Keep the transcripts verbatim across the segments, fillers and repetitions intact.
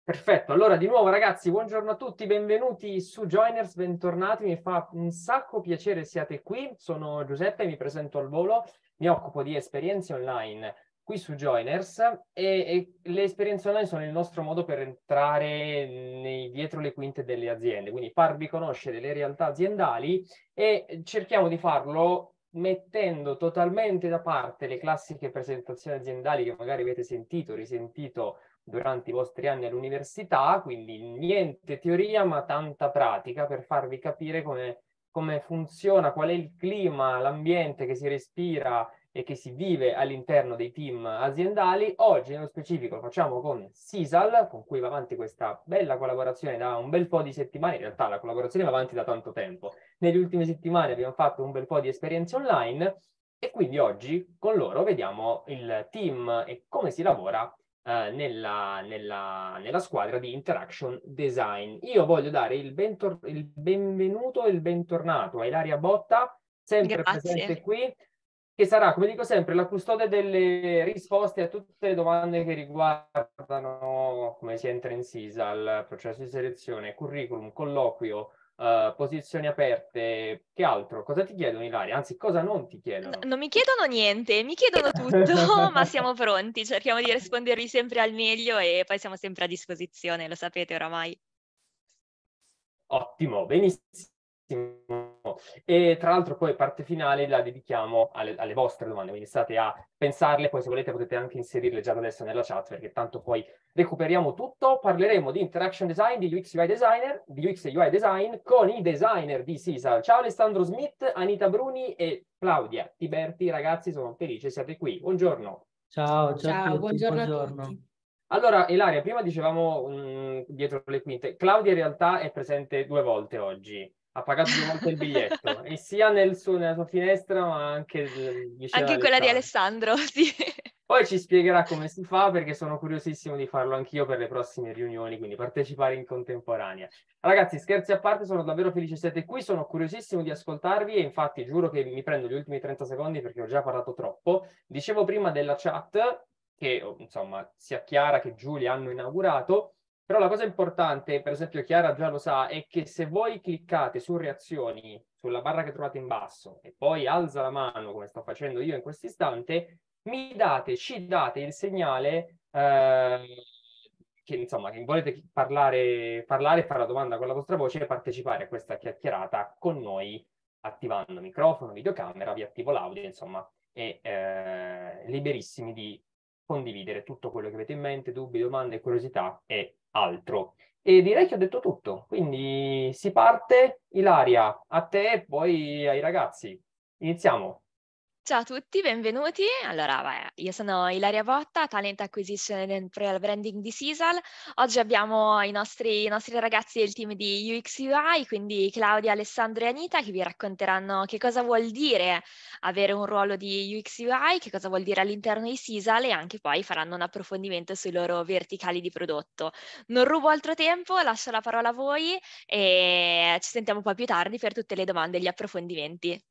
Perfetto, allora di nuovo ragazzi, buongiorno a tutti, benvenuti su Joiners, bentornati, mi fa un sacco piacere siate qui, sono Giuseppe, mi presento al volo, mi occupo di esperienze online qui su Joiners e, e le esperienze online sono il nostro modo per entrare nei, dietro le quinte delle aziende, quindi farvi conoscere le realtà aziendali e cerchiamo di farlo mettendo totalmente da parte le classiche presentazioni aziendali che magari avete sentito, risentito durante i vostri anni all'università, quindi niente teoria ma tanta pratica per farvi capire come, come funziona, qual è il clima, l'ambiente che si respira e che si vive all'interno dei team aziendali. Oggi nello specifico lo facciamo con Sisal, con cui va avanti questa bella collaborazione da un bel po' di settimane, in realtà la collaborazione va avanti da tanto tempo. Nelle ultime settimane abbiamo fatto un bel po' di esperienze online e quindi oggi con loro vediamo il team e come si lavora Uh, nella, nella, nella squadra di Interaction Design. Io voglio dare il, bentor- il benvenuto e il bentornato a Ilaria Botta, sempre Grazie. presente qui, che sarà, come dico sempre, la custode delle risposte a tutte le domande che riguardano come si entra in Sisal, processo di selezione, curriculum, colloquio, uh, posizioni aperte. Che altro? Cosa ti chiedono, Ilaria? Anzi, cosa non ti N- chiedono? non mi chiedono niente, mi chiedono tutto, ma siamo pronti, cerchiamo di rispondervi sempre al meglio e poi siamo sempre a disposizione, lo sapete oramai. Ottimo, benissimo. E tra l'altro poi parte finale la dedichiamo alle, alle vostre domande, quindi state a pensarle, poi se volete potete anche inserirle già da adesso nella chat, perché tanto poi recuperiamo tutto. Parleremo di interaction design, di U X U I designer, di U X e U I design con i designer di Sisal. Ciao Alessandro Smith, Anita Bruni e Claudia Tiberti. Ragazzi, sono felice siate qui. Buongiorno. Ciao, ciao a Ciao, tutti, buongiorno a buongiorno. tutti. Allora, Ilaria, prima dicevamo mh, dietro le quinte, Claudia in realtà è presente due volte oggi, ha pagato due volte il biglietto, e sia nel suo- nella sua finestra ma anche eh, vicino Anche alle quella di telecamere. Alessandro, sì. Poi ci spiegherà come si fa perché sono curiosissimo di farlo anch'io per le prossime riunioni, quindi partecipare in contemporanea. Ragazzi, scherzi a parte, sono davvero felice che siete qui, sono curiosissimo di ascoltarvi e infatti giuro che mi prendo gli ultimi trenta secondi perché ho già parlato troppo. Dicevo prima della chat che oh, insomma sia Chiara che Giulia hanno inaugurato, però la cosa importante, per esempio Chiara già lo sa, è che se voi cliccate su reazioni, sulla barra che trovate in basso e poi alza la mano come sto facendo io in questo istante, mi date, ci date il segnale eh, che insomma che volete parlare, parlare, fare la domanda con la vostra voce e partecipare a questa chiacchierata con noi attivando microfono, videocamera, vi attivo l'audio, insomma, e eh, liberissimi di condividere tutto quello che avete in mente, dubbi, domande, curiosità e altro. E direi che ho detto tutto, quindi si parte. Ilaria, a te e poi ai ragazzi. Iniziamo. Ciao a tutti, benvenuti. Allora, vai, io sono Ilaria Botta, Talent Acquisition and Employer Branding di Sisal. Oggi abbiamo i nostri, i nostri ragazzi del team di U X U I, quindi Claudia, Alessandro e Anita, che vi racconteranno che cosa vuol dire avere un ruolo di U X U I, che cosa vuol dire all'interno di Sisal e anche poi faranno un approfondimento sui loro verticali di prodotto. Non rubo altro tempo, lascio la parola a voi e ci sentiamo poi più tardi per tutte le domande e gli approfondimenti.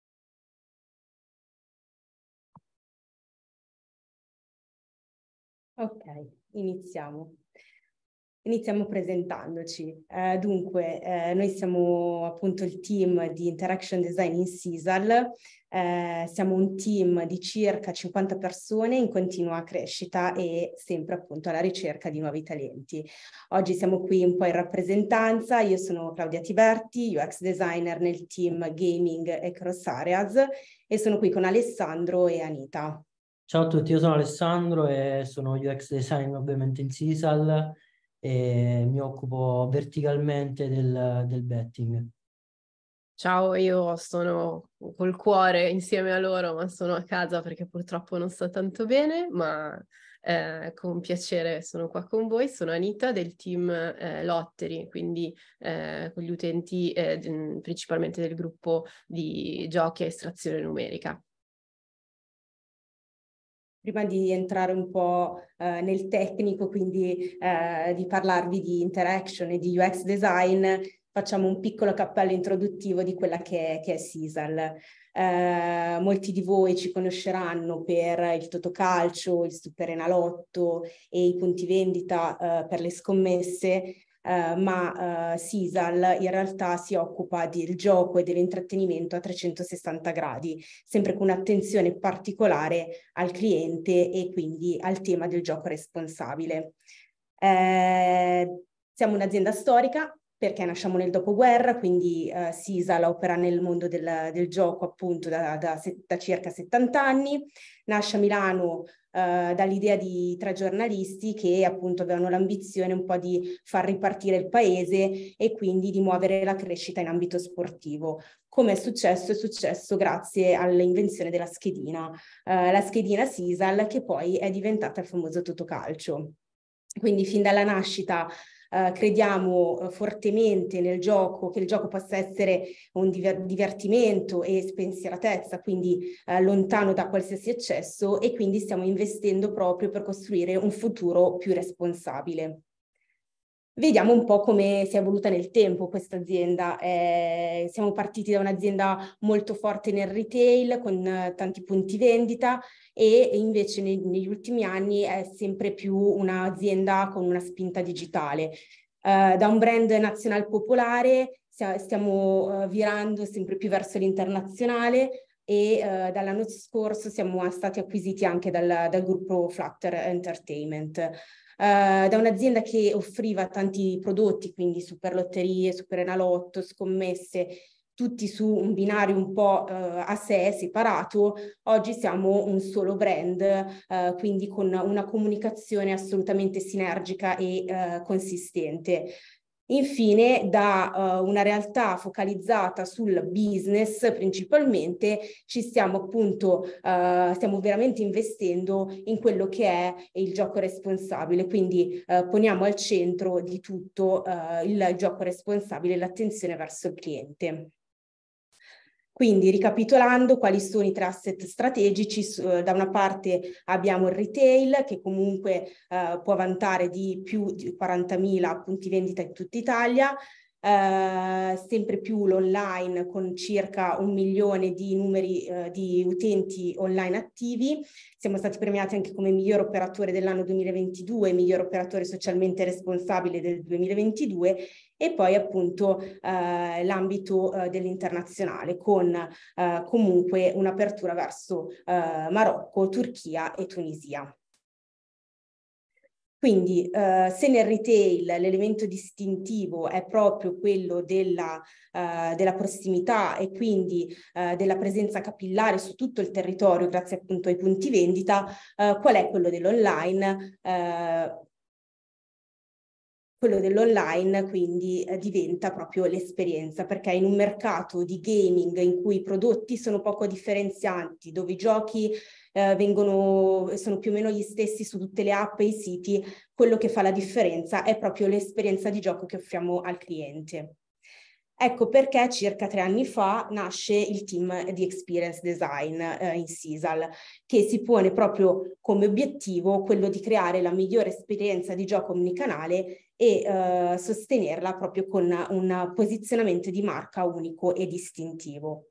Ok, iniziamo. Iniziamo presentandoci. Eh, dunque, eh, noi siamo appunto il team di Interaction Design in Sisal. Eh, siamo un team di circa cinquanta persone in continua crescita e sempre appunto alla ricerca di nuovi talenti. Oggi siamo qui un po' in rappresentanza. Io sono Claudia Tiberti, U X designer nel team Gaming e Cross Areas e sono qui con Alessandro e Anita. Ciao a tutti, io sono Alessandro e sono U X designer ovviamente in Sisal e mi occupo verticalmente del, del betting. Ciao, io sono col cuore insieme a loro, ma sono a casa perché purtroppo non sto tanto bene, ma eh, con piacere sono qua con voi. Sono Anita del team eh, Lottery, quindi eh, con gli utenti eh, principalmente del gruppo di giochi a estrazione numerica. Prima di entrare un po' eh, nel tecnico, quindi eh, di parlarvi di interaction e di U X design, facciamo un piccolo cappello introduttivo di quella che è, che è Sisal. Eh, molti di voi ci conosceranno per il Totocalcio, il Superenalotto e i punti vendita eh, per le scommesse, Uh, ma uh, Sisal in realtà si occupa del gioco e dell'intrattenimento a trecentosessanta gradi, sempre con un'attenzione particolare al cliente e quindi al tema del gioco responsabile. Eh, siamo un'azienda storica perché nasciamo nel dopoguerra, quindi uh, Sisal opera nel mondo del, del gioco appunto da, da, da circa settanta anni, nasce a Milano Uh, dall'idea di tre giornalisti che appunto avevano l'ambizione un po' di far ripartire il paese e quindi di muovere la crescita in ambito sportivo. Come è successo? È successo grazie all'invenzione della schedina, uh, la schedina Sisal, che poi è diventata il famoso Totocalcio. Quindi fin dalla nascita Uh, crediamo uh, fortemente nel gioco, che il gioco possa essere un diver- divertimento e spensieratezza, quindi uh, lontano da qualsiasi eccesso, e quindi stiamo investendo proprio per costruire un futuro più responsabile. Vediamo un po' come si è evoluta nel tempo questa azienda. Eh, siamo partiti da un'azienda molto forte nel retail, con uh, tanti punti vendita, e invece nei, negli ultimi anni è sempre più un'azienda con una spinta digitale. Uh, da un brand nazionale popolare stiamo uh, virando sempre più verso l'internazionale, e uh, dall'anno scorso siamo stati acquisiti anche dal, dal gruppo Flutter Entertainment. Uh, da un'azienda che offriva tanti prodotti, quindi superlotterie, superenalotto, scommesse, tutti su un binario un po' uh, a sé, separato. Oggi siamo un solo brand, uh, quindi con una comunicazione assolutamente sinergica e uh, consistente. Infine, da uh, una realtà focalizzata sul business principalmente, ci stiamo appunto, uh, stiamo veramente investendo in quello che è il gioco responsabile, quindi uh, poniamo al centro di tutto uh, il gioco responsabile e l'attenzione verso il cliente. Quindi, ricapitolando, quali sono i tre asset strategici? Da una parte abbiamo il retail, che comunque eh, può vantare di più di quarantamila punti vendita in tutta Italia, eh, sempre più l'online con circa un milione di numeri eh, di utenti online attivi. Siamo stati premiati anche come miglior operatore dell'anno duemilaventidue, miglior operatore socialmente responsabile del duemilaventidue, e poi appunto eh, l'ambito eh, dell'internazionale con eh, comunque un'apertura verso eh, Marocco, Turchia e Tunisia. Quindi eh, se nel retail l'elemento distintivo è proprio quello della, uh, della prossimità e quindi uh, della presenza capillare su tutto il territorio grazie appunto ai punti vendita, uh, qual è quello dell'online? Uh, Quello dell'online quindi eh, diventa proprio l'esperienza, perché in un mercato di gaming in cui i prodotti sono poco differenzianti, dove i giochi eh, vengono, sono più o meno gli stessi su tutte le app e i siti, quello che fa la differenza è proprio l'esperienza di gioco che offriamo al cliente. Ecco perché circa tre anni fa nasce il team di Experience Design eh, in Sisal, che si pone proprio come obiettivo quello di creare la migliore esperienza di gioco omnicanale e eh, sostenerla proprio con un posizionamento di marca unico e distintivo.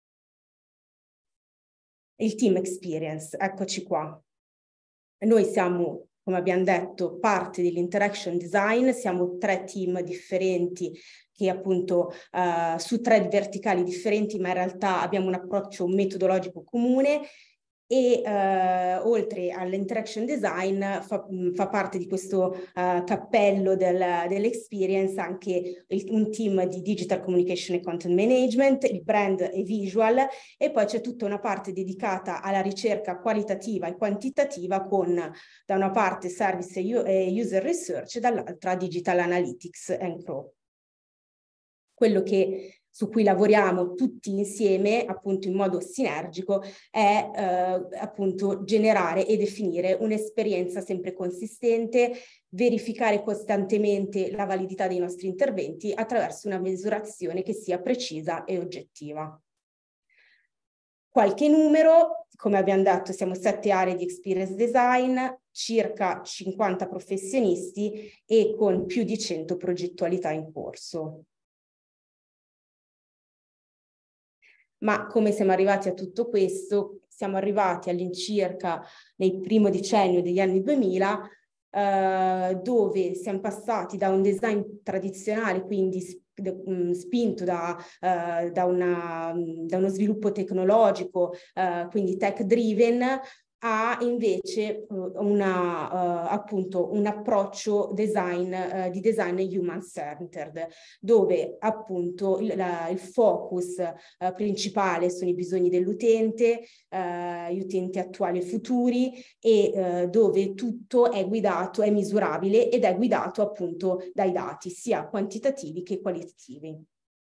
Il team Experience, eccoci qua. Noi siamo, come abbiamo detto, parte dell'interaction design, siamo tre team differenti che appunto uh, su tre verticali differenti, ma in realtà abbiamo un approccio metodologico comune, e uh, oltre all'interaction design fa, fa parte di questo uh, cappello del, dell'experience anche il, un team di digital communication e content management, il brand e visual, e poi c'è tutta una parte dedicata alla ricerca qualitativa e quantitativa con da una parte service e user research e dall'altra digital analytics and growth. Quello che su cui lavoriamo tutti insieme, appunto in modo sinergico, è eh, appunto generare e definire un'esperienza sempre consistente, verificare costantemente la validità dei nostri interventi attraverso una misurazione che sia precisa e oggettiva. Qualche numero, come abbiamo detto, siamo sette aree di experience design, circa cinquanta professionisti e con più di cento progettualità in corso. Ma come siamo arrivati a tutto questo? Siamo arrivati all'incirca nel primo decennio degli anni duemila, eh, dove siamo passati da un design tradizionale, quindi spinto da, uh, da, una, da uno sviluppo tecnologico, uh, quindi tech driven, a invece uh, una, uh, appunto un approccio design, uh, di design human centered, dove appunto il, la, il focus uh, principale sono i bisogni dell'utente, uh, gli utenti attuali e futuri, e uh, dove tutto è guidato, è misurabile ed è guidato appunto dai dati, sia quantitativi che qualitativi.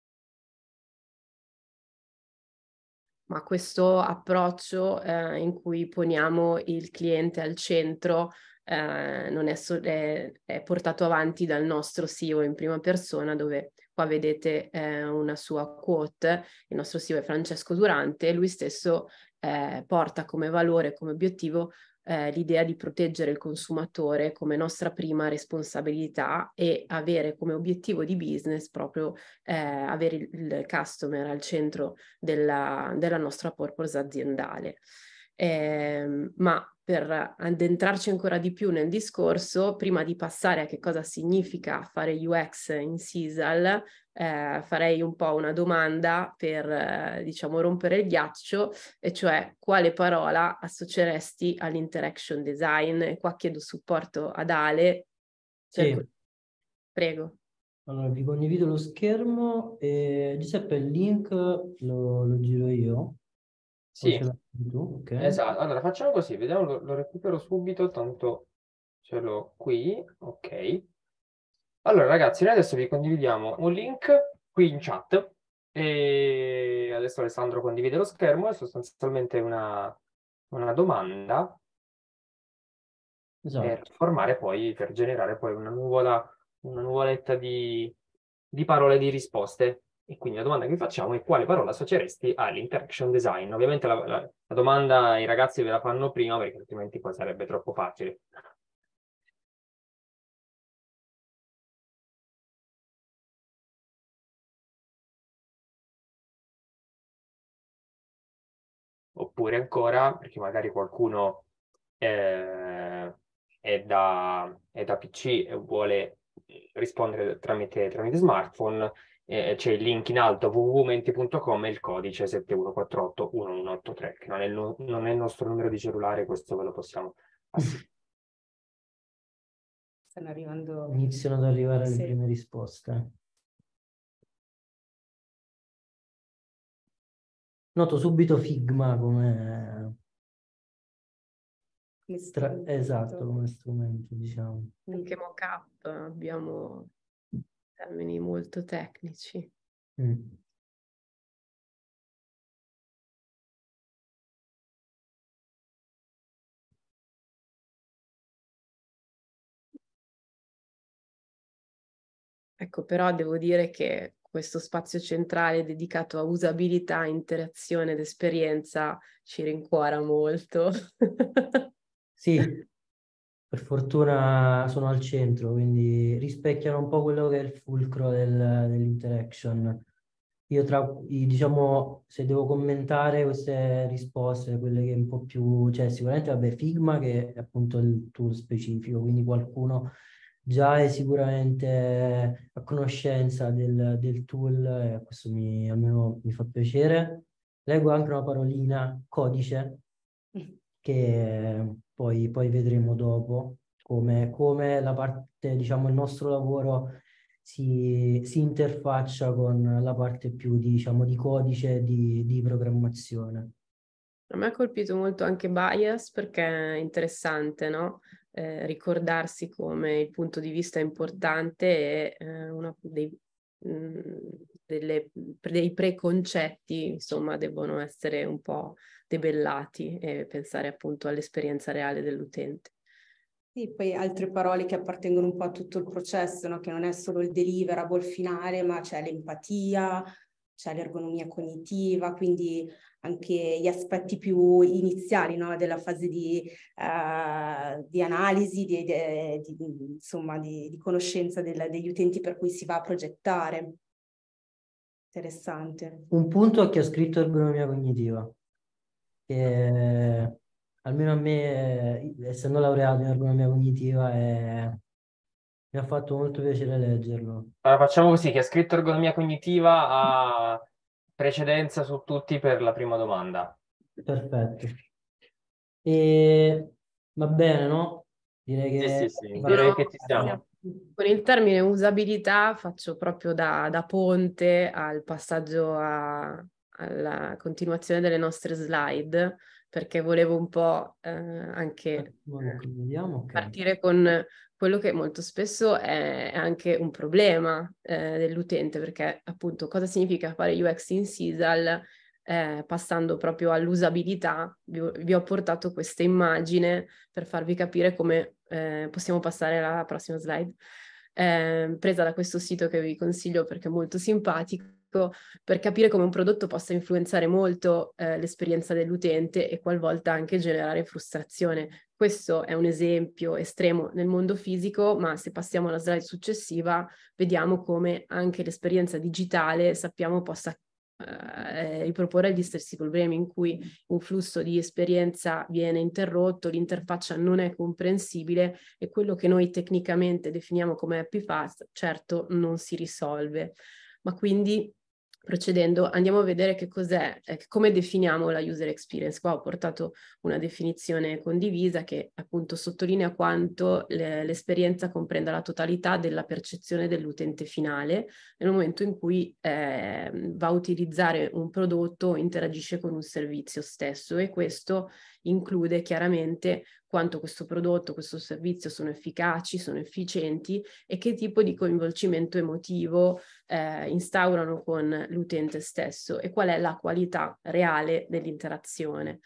Ma questo approccio eh, in cui poniamo il cliente al centro eh, non è, so- è, è portato avanti dal nostro C E O in prima persona, dove qua vedete eh, una sua quote. Il nostro C E O è Francesco Durante, e lui stesso eh, porta come valore, come obiettivo eh, l'idea di proteggere il consumatore come nostra prima responsabilità, e avere come obiettivo di business proprio eh, avere il, il customer al centro della, della nostra purpose aziendale. Eh, ma per addentrarci ancora di più nel discorso, prima di passare a che cosa significa fare U X in Sisal, eh, farei un po' una domanda per, eh, diciamo, rompere il ghiaccio, e cioè quale parola associeresti all'interaction design? E qua chiedo supporto ad Ale. Cerco... Sì. Prego. Allora, vi condivido lo schermo e Giuseppe il link lo, lo giro io. Sì, ce l'hai tu? Ok. esatto. Allora facciamo così, vediamo, lo, lo recupero subito, tanto ce l'ho qui. Ok. Allora ragazzi, noi adesso vi condividiamo un link qui in chat, e adesso Alessandro condivide lo schermo, è sostanzialmente una, una domanda Esatto. per formare poi, per generare poi una nuvola, una nuvoletta di, di parole di risposte. E quindi la domanda che vi facciamo è: quale parola associeresti all'interaction design? Ovviamente la, la, la domanda i ragazzi ve la fanno prima, perché altrimenti poi sarebbe troppo facile. Oppure ancora, perché magari qualcuno eh, è da, è da P C e vuole rispondere tramite, tramite smartphone, eh, c'è il link in alto w w w punto menti punto com e il codice sette uno quattro otto uno uno otto tre, che non è, il, no- non è il nostro numero di cellulare, questo ve lo possiamo assicurare. Stanno arrivando... Iniziano ad arrivare le Sì. prime risposte. Noto subito Figma come... come Tra... strumento. Esatto, come strumento, diciamo. Anche mock-up abbiamo termini molto tecnici. Mm. Ecco, però devo dire che questo spazio centrale dedicato a usabilità, interazione ed esperienza ci rincuora molto. Sì, per fortuna sono al centro, quindi rispecchiano un po' quello che è il fulcro del- dell'interaction. Io tra i, diciamo, se devo commentare queste risposte, quelle che un po' più, cioè sicuramente vabbè Figma, che è appunto il tool specifico, quindi qualcuno già è sicuramente a conoscenza del, del tool, e questo mi, almeno mi fa piacere. Leggo anche una parolina, codice, che poi, poi vedremo dopo come, come la parte, diciamo, il nostro lavoro si, si interfaccia con la parte più, diciamo, di codice di, di programmazione. A me ha colpito molto anche bias, perché è interessante, no? Eh, ricordarsi come il punto di vista è importante, e eh, uno dei, mh, delle, dei preconcetti, insomma, devono essere un po' debellati, e pensare appunto all'esperienza reale dell'utente. Sì, poi altre parole che appartengono un po' a tutto il processo, no? Che non è solo il deliverable finale, ma c'è l'empatia, c'è l'ergonomia cognitiva, quindi anche gli aspetti più iniziali, no? Della fase di, uh, di analisi, di, di, di, insomma, di, di conoscenza del, degli utenti per cui si va a progettare. Interessante. Un punto a chi ha scritto ergonomia cognitiva, che almeno a me, eh, essendo laureato in ergonomia cognitiva, è- mi ha fatto molto piacere leggerlo. Allora, facciamo così, chi ha scritto ergonomia cognitiva ha precedenza su tutti per la prima domanda. Perfetto. E va bene, no? Direi Sì, che... sì, sì, va- direi che ci siamo. Con il termine usabilità faccio proprio da, da ponte al passaggio a- alla continuazione delle nostre slide, perché volevo un po' eh, anche Vediamo, ok. partire con quello che molto spesso è anche un problema eh, dell'utente, perché appunto cosa significa fare U X in Sisal? Eh, passando proprio all'usabilità, vi, vi ho portato questa immagine per farvi capire come eh, possiamo passare alla prossima slide, eh, presa da questo sito che vi consiglio perché è molto simpatico, per capire come un prodotto possa influenzare molto eh, l'esperienza dell'utente e qualvolta anche generare frustrazione. Questo è un esempio estremo nel mondo fisico, ma se passiamo alla slide successiva, vediamo come anche l'esperienza digitale sappiamo possa eh, riproporre gli stessi problemi in cui un flusso di esperienza viene interrotto, l'interfaccia non è comprensibile e quello che noi tecnicamente definiamo come happy fast, certo non si risolve. Ma quindi procedendo andiamo a vedere che cos'è, eh, come definiamo la user experience. Qua ho portato una definizione condivisa che appunto sottolinea quanto le, l'esperienza comprenda la totalità della percezione dell'utente finale nel momento in cui eh, va a utilizzare un prodotto o interagisce con un servizio stesso, e questo include chiaramente quanto questo prodotto, questo servizio sono efficaci, sono efficienti e che tipo di coinvolgimento emotivo eh, instaurano con l'utente stesso e qual è la qualità reale dell'interazione.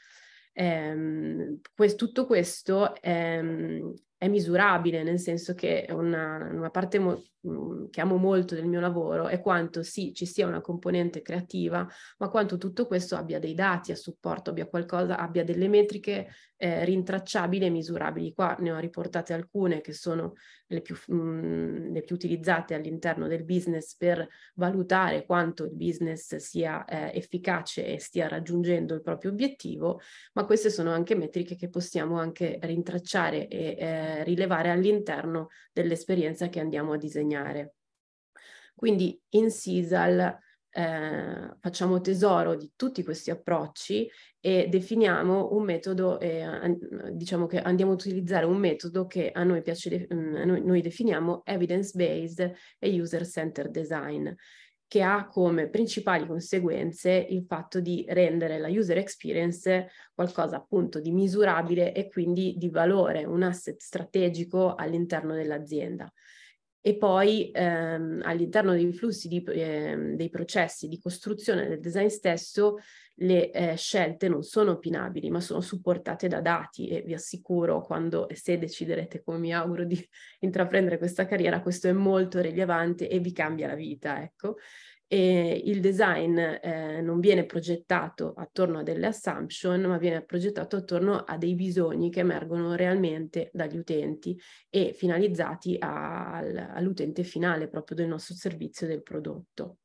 Ehm, quest- tutto questo è, è misurabile, nel senso che una, una parte mo- che amo molto del mio lavoro è quanto sì, ci sia una componente creativa, ma quanto tutto questo abbia dei dati a supporto, abbia qualcosa, abbia delle metriche eh, rintracciabili e misurabili. Qua ne ho riportate alcune che sono le più, mh, le più utilizzate all'interno del business per valutare quanto il business sia eh, efficace e stia raggiungendo il proprio obiettivo, ma queste sono anche metriche che possiamo anche rintracciare e eh, rilevare all'interno dell'esperienza che andiamo a disegnare. Quindi in Sisal eh, facciamo tesoro di tutti questi approcci e definiamo un metodo, eh, diciamo che andiamo a utilizzare un metodo che a noi piace, a noi, noi definiamo evidence-based e user-centered design, che ha come principali conseguenze il fatto di rendere la user experience qualcosa appunto di misurabile e quindi di valore, un asset strategico all'interno dell'azienda. E poi ehm, all'interno dei flussi di, eh, dei processi di costruzione del design stesso, le eh, scelte non sono opinabili, ma sono supportate da dati, e vi assicuro, quando e se deciderete, come mi auguro, di intraprendere questa carriera, questo è molto rilevante e vi cambia la vita, ecco. E il design eh, non viene progettato attorno a delle assumption, ma viene progettato attorno a dei bisogni che emergono realmente dagli utenti e finalizzati a, all'utente finale proprio del nostro servizio, del prodotto.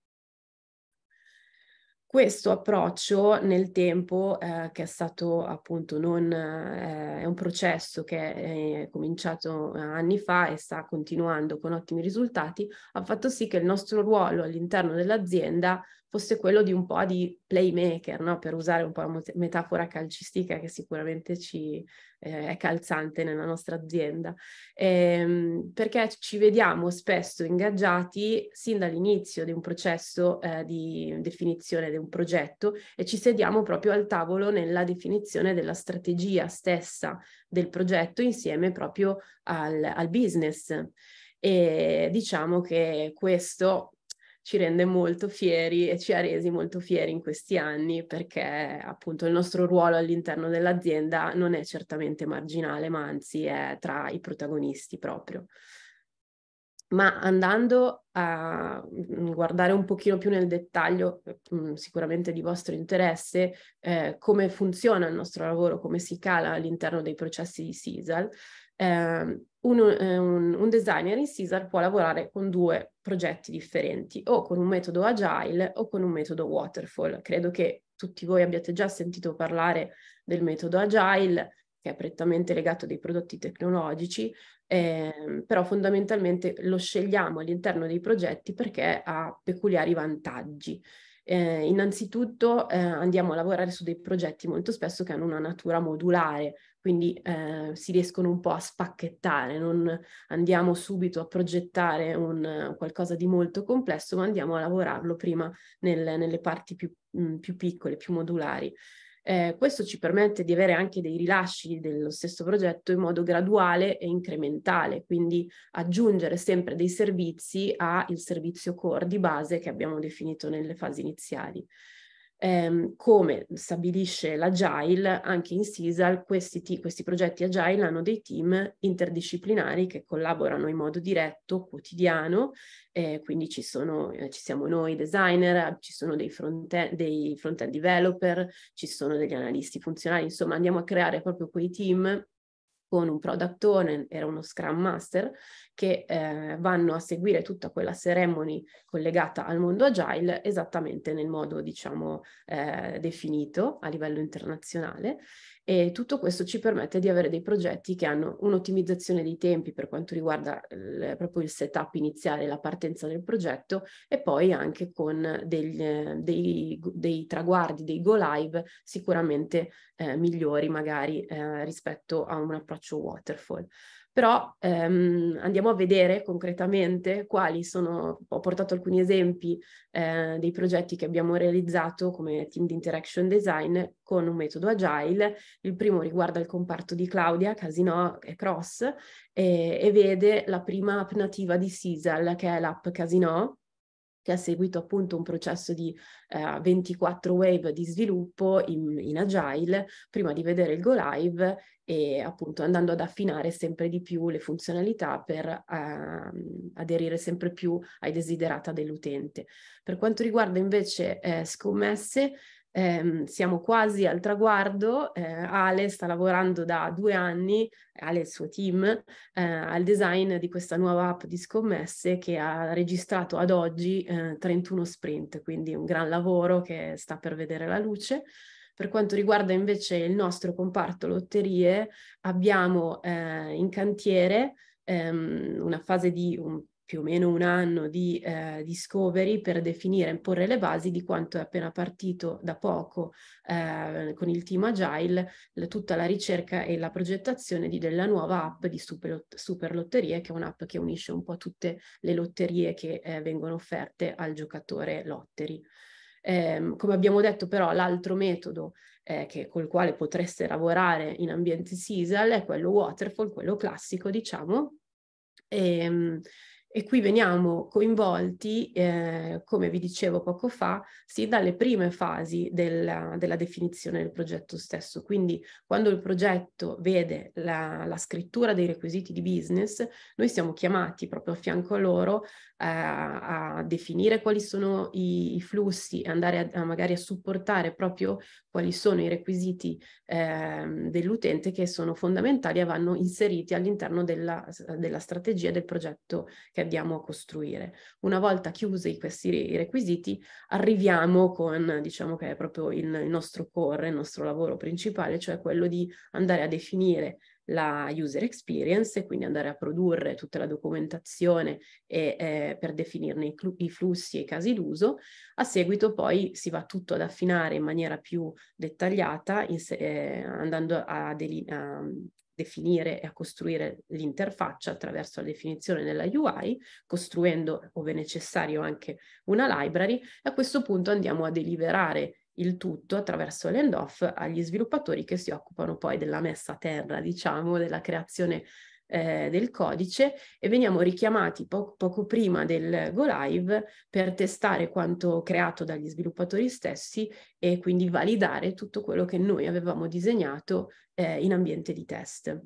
Questo approccio nel tempo, eh, che è stato appunto non, eh, è un processo che è cominciato anni fa e sta continuando con ottimi risultati, ha fatto sì che il nostro ruolo all'interno dell'azienda fosse quello di un po' di playmaker, no? Per usare un po' la metafora calcistica che sicuramente ci eh, è calzante nella nostra azienda, ehm, perché ci vediamo spesso ingaggiati sin dall'inizio di un processo eh, di definizione di un progetto e ci sediamo proprio al tavolo nella definizione della strategia stessa del progetto insieme proprio al, al business. E diciamo che questo ci rende molto fieri e ci ha resi molto fieri in questi anni, perché appunto il nostro ruolo all'interno dell'azienda non è certamente marginale, ma anzi è tra i protagonisti proprio. Ma andando a guardare un pochino più nel dettaglio, sicuramente di vostro interesse, eh, come funziona il nostro lavoro, come si cala all'interno dei processi di Sisal, eh, un, un, un designer in Sisal può lavorare con due progetti differenti, o con un metodo agile o con un metodo waterfall. Credo che tutti voi abbiate già sentito parlare del metodo agile, che è prettamente legato ai prodotti tecnologici, eh, però fondamentalmente lo scegliamo all'interno dei progetti perché ha peculiari vantaggi. Eh, innanzitutto eh, andiamo a lavorare su dei progetti molto spesso che hanno una natura modulare, quindi eh, si riescono un po' a spacchettare, non andiamo subito a progettare un, qualcosa di molto complesso, ma andiamo a lavorarlo prima nel, nelle parti più, mh, più piccole, più modulari. Eh, questo ci permette di avere anche dei rilasci dello stesso progetto in modo graduale e incrementale, quindi aggiungere sempre dei servizi al servizio core di base che abbiamo definito nelle fasi iniziali. Eh, come stabilisce l'Agile, anche in Sisal questi, questi progetti Agile hanno dei team interdisciplinari che collaborano in modo diretto, quotidiano, eh, quindi ci, sono, eh, ci siamo noi designer, ci sono dei front-end, dei front-end developer, ci sono degli analisti funzionali, insomma andiamo a creare proprio quei team con un product owner e uno scrum master che eh, vanno a seguire tutta quella ceremony collegata al mondo agile esattamente nel modo, diciamo, eh, definito a livello internazionale, e tutto questo ci permette di avere dei progetti che hanno un'ottimizzazione dei tempi per quanto riguarda il, proprio il setup iniziale, la partenza del progetto, e poi anche con degli, dei, dei traguardi, dei go live sicuramente eh, migliori magari eh, rispetto a un approccio waterfall. Però ehm, andiamo a vedere concretamente quali sono, ho portato alcuni esempi eh, dei progetti che abbiamo realizzato come team di interaction design con un metodo agile. Il primo riguarda il comparto di Claudia, Casino e Cross, e, e vede la prima app nativa di Sisal, che è l'app Casino, che ha seguito appunto un processo di eh, ventiquattro wave di sviluppo in, in Agile, prima di vedere il go live e appunto andando ad affinare sempre di più le funzionalità per eh, aderire sempre più ai desiderata dell'utente. Per quanto riguarda invece eh, scommesse, Eh, siamo quasi al traguardo. eh, Ale sta lavorando da due anni, Ale e il suo team, eh, al design di questa nuova app di scommesse che ha registrato ad oggi eh, trentuno sprint, quindi un gran lavoro che sta per vedere la luce. Per quanto riguarda invece il nostro comparto lotterie, abbiamo eh, in cantiere ehm, una fase di un più o meno un anno di eh, discovery per definire e porre le basi di quanto è appena partito da poco eh, con il team Agile, le, tutta la ricerca e la progettazione di, della nuova app di Super, Super Lotterie, che è un'app che unisce un po' tutte le lotterie che eh, vengono offerte al giocatore lottery. Eh, come abbiamo detto però, l'altro metodo eh, che, col quale potreste lavorare in ambiente Sisal è quello waterfall, quello classico, diciamo. E, e qui veniamo coinvolti, eh, come vi dicevo poco fa, sì, dalle prime fasi della, della definizione del progetto stesso. Quindi quando il progetto vede la, la scrittura dei requisiti di business, noi siamo chiamati proprio a fianco a loro eh, a definire quali sono i, i flussi e andare a, a magari a supportare proprio quali sono i requisiti eh, dell'utente che sono fondamentali e vanno inseriti all'interno della, della strategia del progetto che andiamo a costruire. Una volta chiusi questi requisiti, arriviamo con, diciamo che è proprio il, il nostro core, il nostro lavoro principale, cioè quello di andare a definire la user experience e quindi andare a produrre tutta la documentazione e, eh, per definirne i, i flussi e i casi d'uso. A seguito poi si va tutto ad affinare in maniera più dettagliata, in, eh, andando a, a definire e a costruire l'interfaccia attraverso la definizione della U I, costruendo, ove necessario, anche una library, e a questo punto andiamo a deliberare il tutto attraverso l'handoff agli sviluppatori che si occupano poi della messa a terra, diciamo, della creazione eh, del codice, e veniamo richiamati po- poco prima del go live per testare quanto creato dagli sviluppatori stessi e quindi validare tutto quello che noi avevamo disegnato eh, in ambiente di test.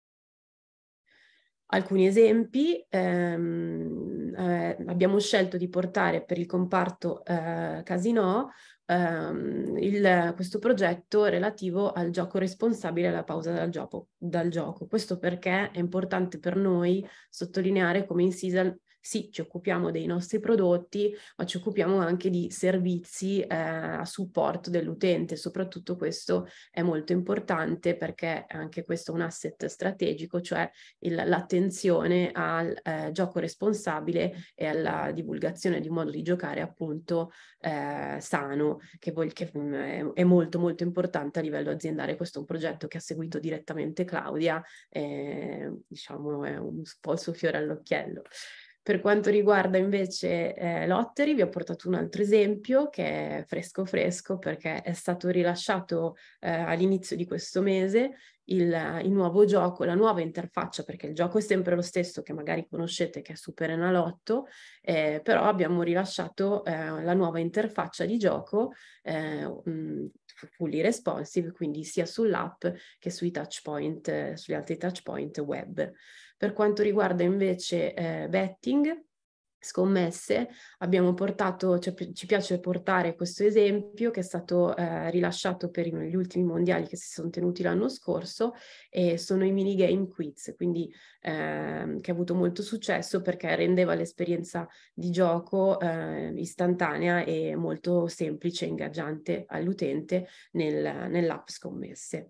Alcuni esempi, ehm, eh, abbiamo scelto di portare per il comparto eh, Casino ehm, il, questo progetto relativo al gioco responsabile e alla pausa dal gioco, dal gioco. Questo perché è importante per noi sottolineare come in Sisal sì, ci occupiamo dei nostri prodotti, ma ci occupiamo anche di servizi eh, a supporto dell'utente. Soprattutto questo è molto importante perché anche questo è un asset strategico, cioè il, l'attenzione al eh, gioco responsabile e alla divulgazione di un modo di giocare appunto eh, sano, che, poi, che è, è molto molto importante a livello aziendale. Questo è un progetto che ha seguito direttamente Claudia, e, diciamo è un po' il suo fiore all'occhiello. Per quanto riguarda invece eh, Lottery, vi ho portato un altro esempio che è fresco fresco perché è stato rilasciato eh, all'inizio di questo mese il, il nuovo gioco, la nuova interfaccia, perché il gioco è sempre lo stesso che magari conoscete, che è Super Enalotto, eh, però abbiamo rilasciato eh, la nuova interfaccia di gioco eh, mh, fully responsive, quindi sia sull'app che sui touch point, eh, sugli altri touch point web. Per quanto riguarda invece eh, betting, scommesse, abbiamo portato, cioè, ci piace portare questo esempio che è stato eh, rilasciato per gli ultimi mondiali che si sono tenuti l'anno scorso, e sono i minigame quiz, quindi eh, che ha avuto molto successo perché rendeva l'esperienza di gioco eh, istantanea e molto semplice e ingaggiante all'utente nel, nell'app scommesse.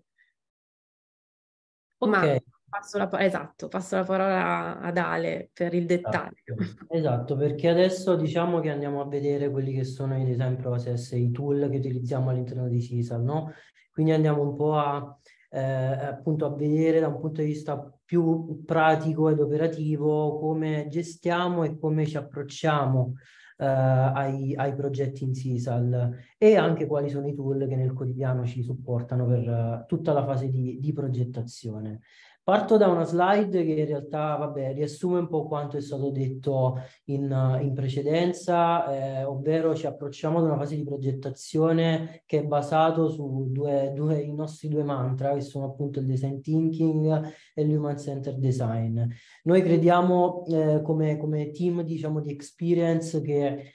Ok. Ma passo la, esatto, passo la parola ad Ale per il dettaglio. Esatto, perché adesso diciamo che andiamo a vedere quelli che sono i design process, i tool che utilizziamo all'interno di Sisal, no? Quindi andiamo un po' a, eh, appunto a vedere da un punto di vista più pratico ed operativo come gestiamo e come ci approcciamo eh, ai, ai progetti in Sisal, e anche quali sono i tool che nel quotidiano ci supportano per uh, tutta la fase di, di progettazione. Parto da una slide che in realtà, vabbè, riassume un po' quanto è stato detto in, in precedenza, eh, ovvero ci approcciamo ad una fase di progettazione che è basato su due, due, i nostri due mantra, che sono appunto il design thinking e l'human centered design. Noi crediamo eh, come, come team, diciamo, di experience che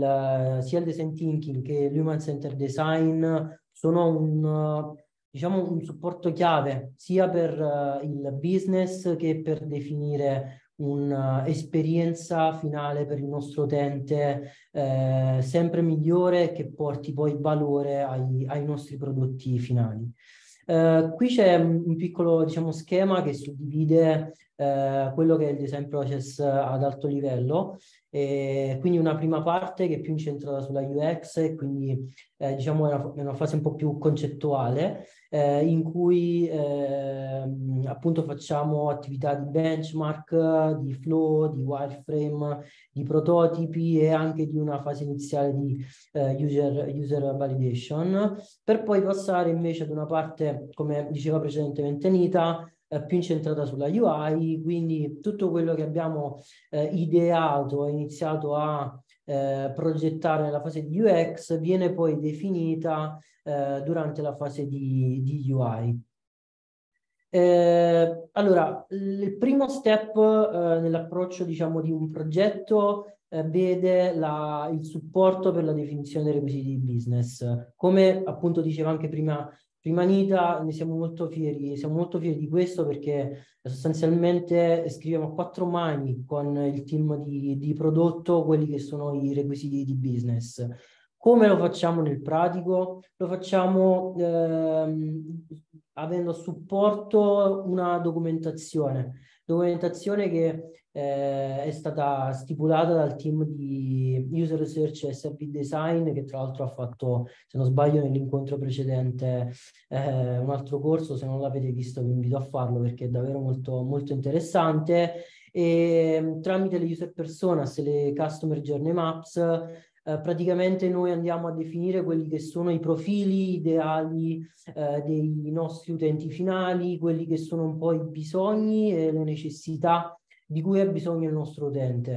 il, sia il design thinking che l'human centered design sono un... diciamo un supporto chiave sia per uh, il business che per definire un'esperienza finale per il nostro utente eh, sempre migliore, che porti poi valore ai, ai nostri prodotti finali. Uh, qui c'è un, un piccolo, diciamo, schema che suddivide uh, quello che è il design process ad alto livello, e quindi una prima parte che è più incentrata sulla U X e quindi eh, diciamo è una, è una fase un po' più concettuale, eh, in cui eh, appunto facciamo attività di benchmark, di flow, di wireframe, di prototipi e anche di una fase iniziale di eh, user, user validation, per poi passare invece ad una parte, come diceva precedentemente Anita, eh, più incentrata sulla U I, quindi tutto quello che abbiamo eh, ideato e iniziato a eh, progettare nella fase di U X viene poi definita eh, durante la fase di, di U I. Eh, allora, il primo step eh, nell'approccio, diciamo, di un progetto eh, vede la, il supporto per la definizione dei requisiti di business. Come appunto diceva anche prima, prima Anita, ne siamo molto fieri, siamo molto fieri di questo perché sostanzialmente scriviamo a quattro mani con il team di, di prodotto quelli che sono i requisiti di business. Come lo facciamo nel pratico? Lo facciamo ehm, avendo a supporto una documentazione, documentazione che eh, è stata stipulata dal team di User Research e Service Design, che tra l'altro ha fatto, se non sbaglio, nell'incontro precedente eh, un altro corso. Se non l'avete visto vi invito a farlo perché è davvero molto, molto interessante. E tramite le user personas e le customer journey maps eh, praticamente noi andiamo a definire quelli che sono i profili ideali eh, dei nostri utenti finali, quelli che sono un po' i bisogni e le necessità di cui ha bisogno il nostro utente.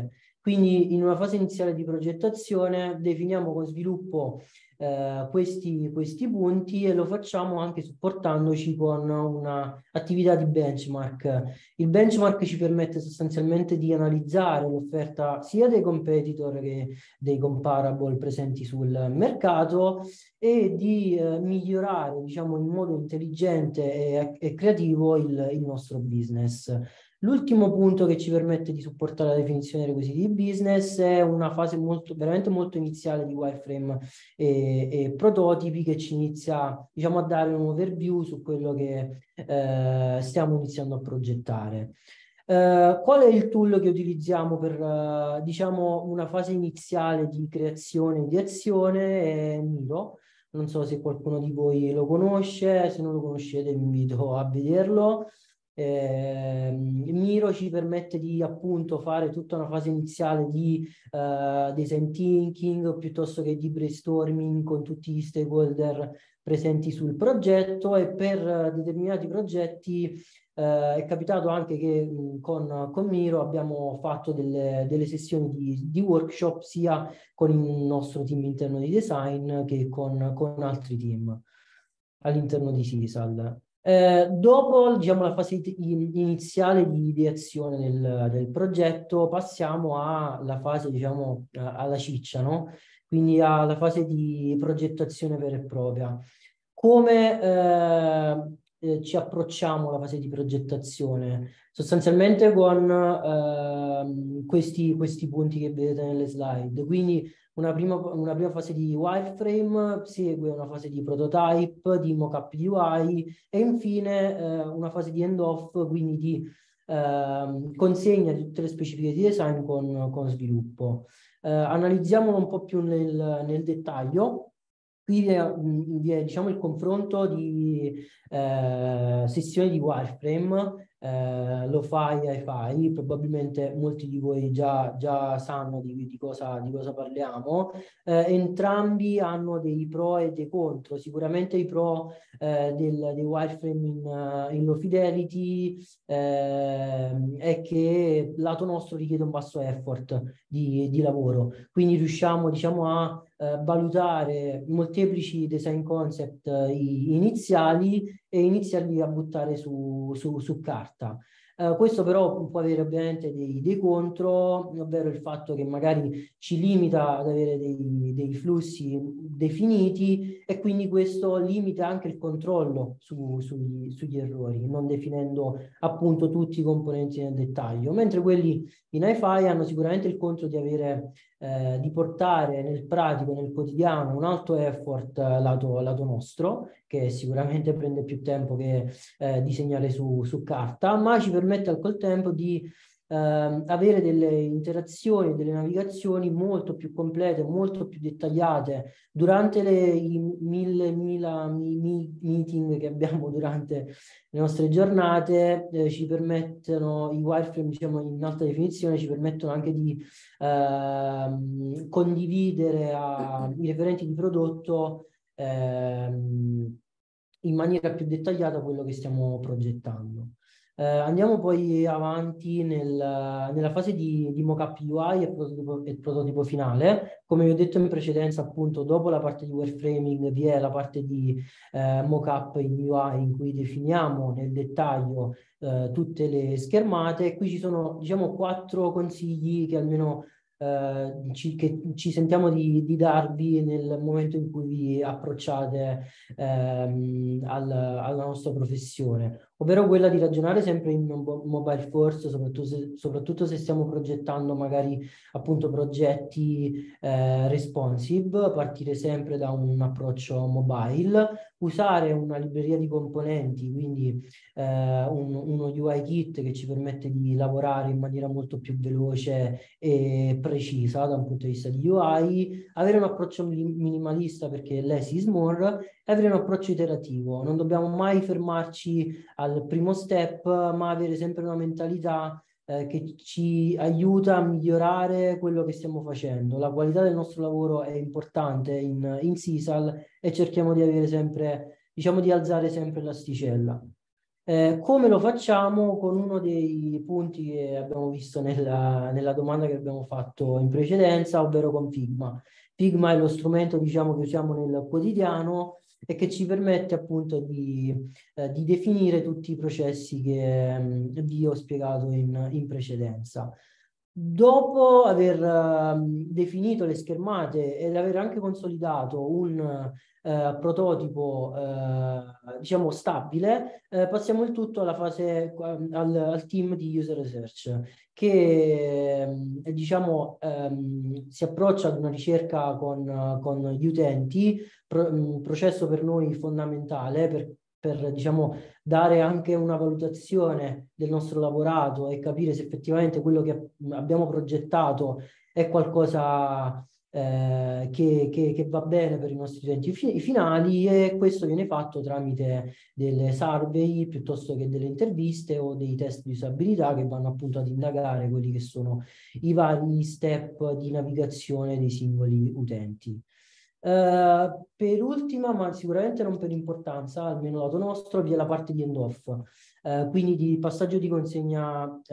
Quindi in una fase iniziale di progettazione definiamo con sviluppo eh, questi, questi punti e lo facciamo anche supportandoci con un'attività di benchmark. Il benchmark ci permette sostanzialmente di analizzare l'offerta sia dei competitor che dei comparable presenti sul mercato e di eh, migliorare, diciamo, in modo intelligente e, e creativo il, il nostro business. L'ultimo punto che ci permette di supportare la definizione dei requisiti di business è una fase molto, veramente molto iniziale di wireframe e, e prototipi che ci inizia, diciamo, a dare un overview su quello che eh, stiamo iniziando a progettare. Uh, qual è il tool che utilizziamo per, uh, diciamo, una fase iniziale di creazione e di azione? È Miro. Non so se qualcuno di voi lo conosce, se non lo conoscete vi invito a vederlo. Eh, Miro ci permette di appunto fare tutta una fase iniziale di uh, design thinking piuttosto che di brainstorming con tutti gli stakeholder presenti sul progetto, e per uh, determinati progetti uh, è capitato anche che mh, con, con Miro abbiamo fatto delle, delle sessioni di, di workshop sia con il nostro team interno di design che con, con altri team all'interno di Sisal. Eh, dopo, diciamo, la fase iniziale di ideazione del, del progetto, passiamo alla fase, diciamo, alla ciccia, no? Quindi alla fase di progettazione vera e propria. Come eh, eh, ci approcciamo alla fase di progettazione? Sostanzialmente con eh, questi, questi punti che vedete nelle slide. Quindi Una prima, una prima fase di wireframe, segue una fase di prototype, di mock-up di U I e infine eh, una fase di end-off, quindi di eh, consegna di tutte le specifiche di design con, con sviluppo. Eh, analizziamolo un po' più nel, nel dettaglio. Qui vi è, vi è, diciamo, il confronto di eh, sessioni di wireframe. Eh, lo fai e fai, probabilmente molti di voi già, già sanno di, di, cosa, di cosa parliamo. Eh, entrambi hanno dei pro e dei contro. Sicuramente i pro eh, del, dei wireframe in, uh, in low fidelity eh, è che lato nostro richiede un basso effort di, di lavoro, quindi riusciamo, diciamo, a eh, valutare molteplici design concept eh, iniziali e iniziarli a buttare su, su, su carta. Uh, questo però può avere ovviamente dei, dei contro, ovvero il fatto che magari ci limita ad avere dei, dei flussi definiti e quindi questo limita anche il controllo su, sugli, sugli errori, non definendo appunto tutti i componenti nel dettaglio, mentre quelli in hi-fi hanno sicuramente il contro di avere eh, di portare nel pratico, nel quotidiano, un alto effort lato, lato nostro, che sicuramente prende più tempo che eh, disegnare su, su carta, ma ci permette al contempo di eh, avere delle interazioni, delle navigazioni molto più complete, molto più dettagliate durante le, i mille, mila mi, mi, meeting che abbiamo durante le nostre giornate. Eh, ci permettono, i wireframe, diciamo, in alta definizione, ci permettono anche di eh, condividere a, i referenti di prodotto ehm, in maniera più dettagliata quello che stiamo progettando. Eh, andiamo poi avanti nel, nella fase di, di mock-up U I e prototipo, e prototipo finale. Come vi ho detto in precedenza, appunto, dopo la parte di wireframing vi è la parte di eh, mock-up in U I in cui definiamo nel dettaglio eh, tutte le schermate. E qui ci sono, diciamo, quattro consigli che almeno Uh, ci, che ci sentiamo di, di darvi nel momento in cui vi approcciate ehm, al, alla nostra professione, ovvero quella di ragionare sempre in mobile first, soprattutto se, soprattutto se stiamo progettando magari appunto progetti eh, responsive, partire sempre da un approccio mobile, usare una libreria di componenti, quindi eh, un, uno U I kit che ci permette di lavorare in maniera molto più veloce e precisa da un punto di vista di U I, avere un approccio minimalista perché less is more, e avere un approccio iterativo. Non dobbiamo mai fermarci al primo step, ma avere sempre una mentalità eh, che ci aiuta a migliorare quello che stiamo facendo. La qualità del nostro lavoro è importante in, in Sisal e cerchiamo di avere sempre, diciamo, di alzare sempre l'asticella. Eh, come lo facciamo? Con uno dei punti che abbiamo visto nella, nella domanda che abbiamo fatto in precedenza, ovvero con Figma. Figma è lo strumento, diciamo, che usiamo nel quotidiano e che ci permette appunto di, eh, di definire tutti i processi che mh, vi ho spiegato in, in precedenza. Dopo aver uh, definito le schermate ed aver anche consolidato un uh, prototipo uh, diciamo stabile, uh, passiamo il tutto alla fase uh, al, al team di user research che um, diciamo um, si approccia ad una ricerca con, uh, con gli utenti, pro, um, processo per noi fondamentale per per diciamo, dare anche una valutazione del nostro lavorato e capire se effettivamente quello che abbiamo progettato è qualcosa eh, che, che, che va bene per i nostri utenti fi- finali, e questo viene fatto tramite delle survey piuttosto che delle interviste o dei test di usabilità che vanno appunto ad indagare quelli che sono i vari step di navigazione dei singoli utenti. Uh, per ultima, ma sicuramente non per importanza, almeno lato nostro, vi è la parte di end-off, uh, quindi di passaggio di consegna uh,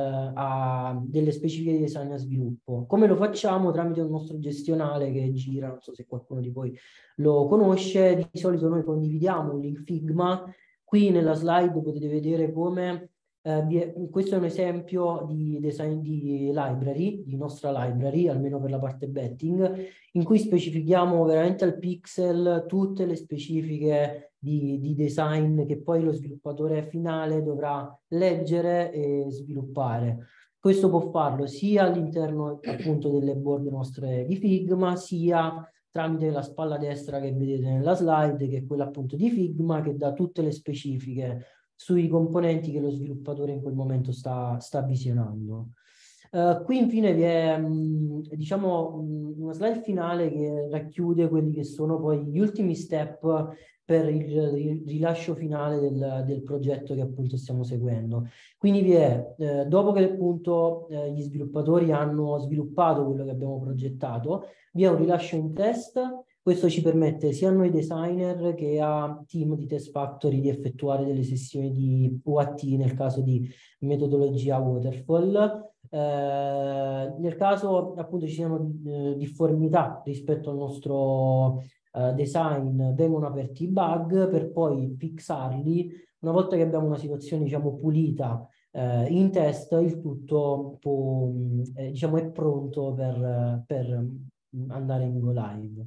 a delle specifiche di design a sviluppo. Come lo facciamo? Tramite un nostro gestionale che gira, non so se qualcuno di voi lo conosce, di solito noi condividiamo un link Figma. Qui nella slide potete vedere come Uh, questo è un esempio di design di library, di nostra library, almeno per la parte betting, in cui specifichiamo veramente al pixel tutte le specifiche di, di design che poi lo sviluppatore finale dovrà leggere e sviluppare. Questo può farlo sia all'interno appunto delle board nostre di Figma, sia tramite la spalla destra che vedete nella slide, che è quella appunto di Figma, che dà tutte le specifiche sui componenti che lo sviluppatore in quel momento sta, sta visionando. Uh, qui infine vi è mh, diciamo mh, una slide finale che racchiude quelli che sono poi gli ultimi step per il, il rilascio finale del, del progetto che appunto stiamo seguendo. Quindi vi è, eh, dopo che appunto eh, gli sviluppatori hanno sviluppato quello che abbiamo progettato, vi è un rilascio in test. Questo ci permette sia a noi designer che a team di Test Factory di effettuare delle sessioni di U A T nel caso di metodologia waterfall. Eh, nel caso appunto ci siano eh, difformità rispetto al nostro eh, design, vengono aperti i bug per poi fixarli. Una volta che abbiamo una situazione diciamo pulita eh, in test, il tutto può, eh, diciamo è pronto per, per andare in go live.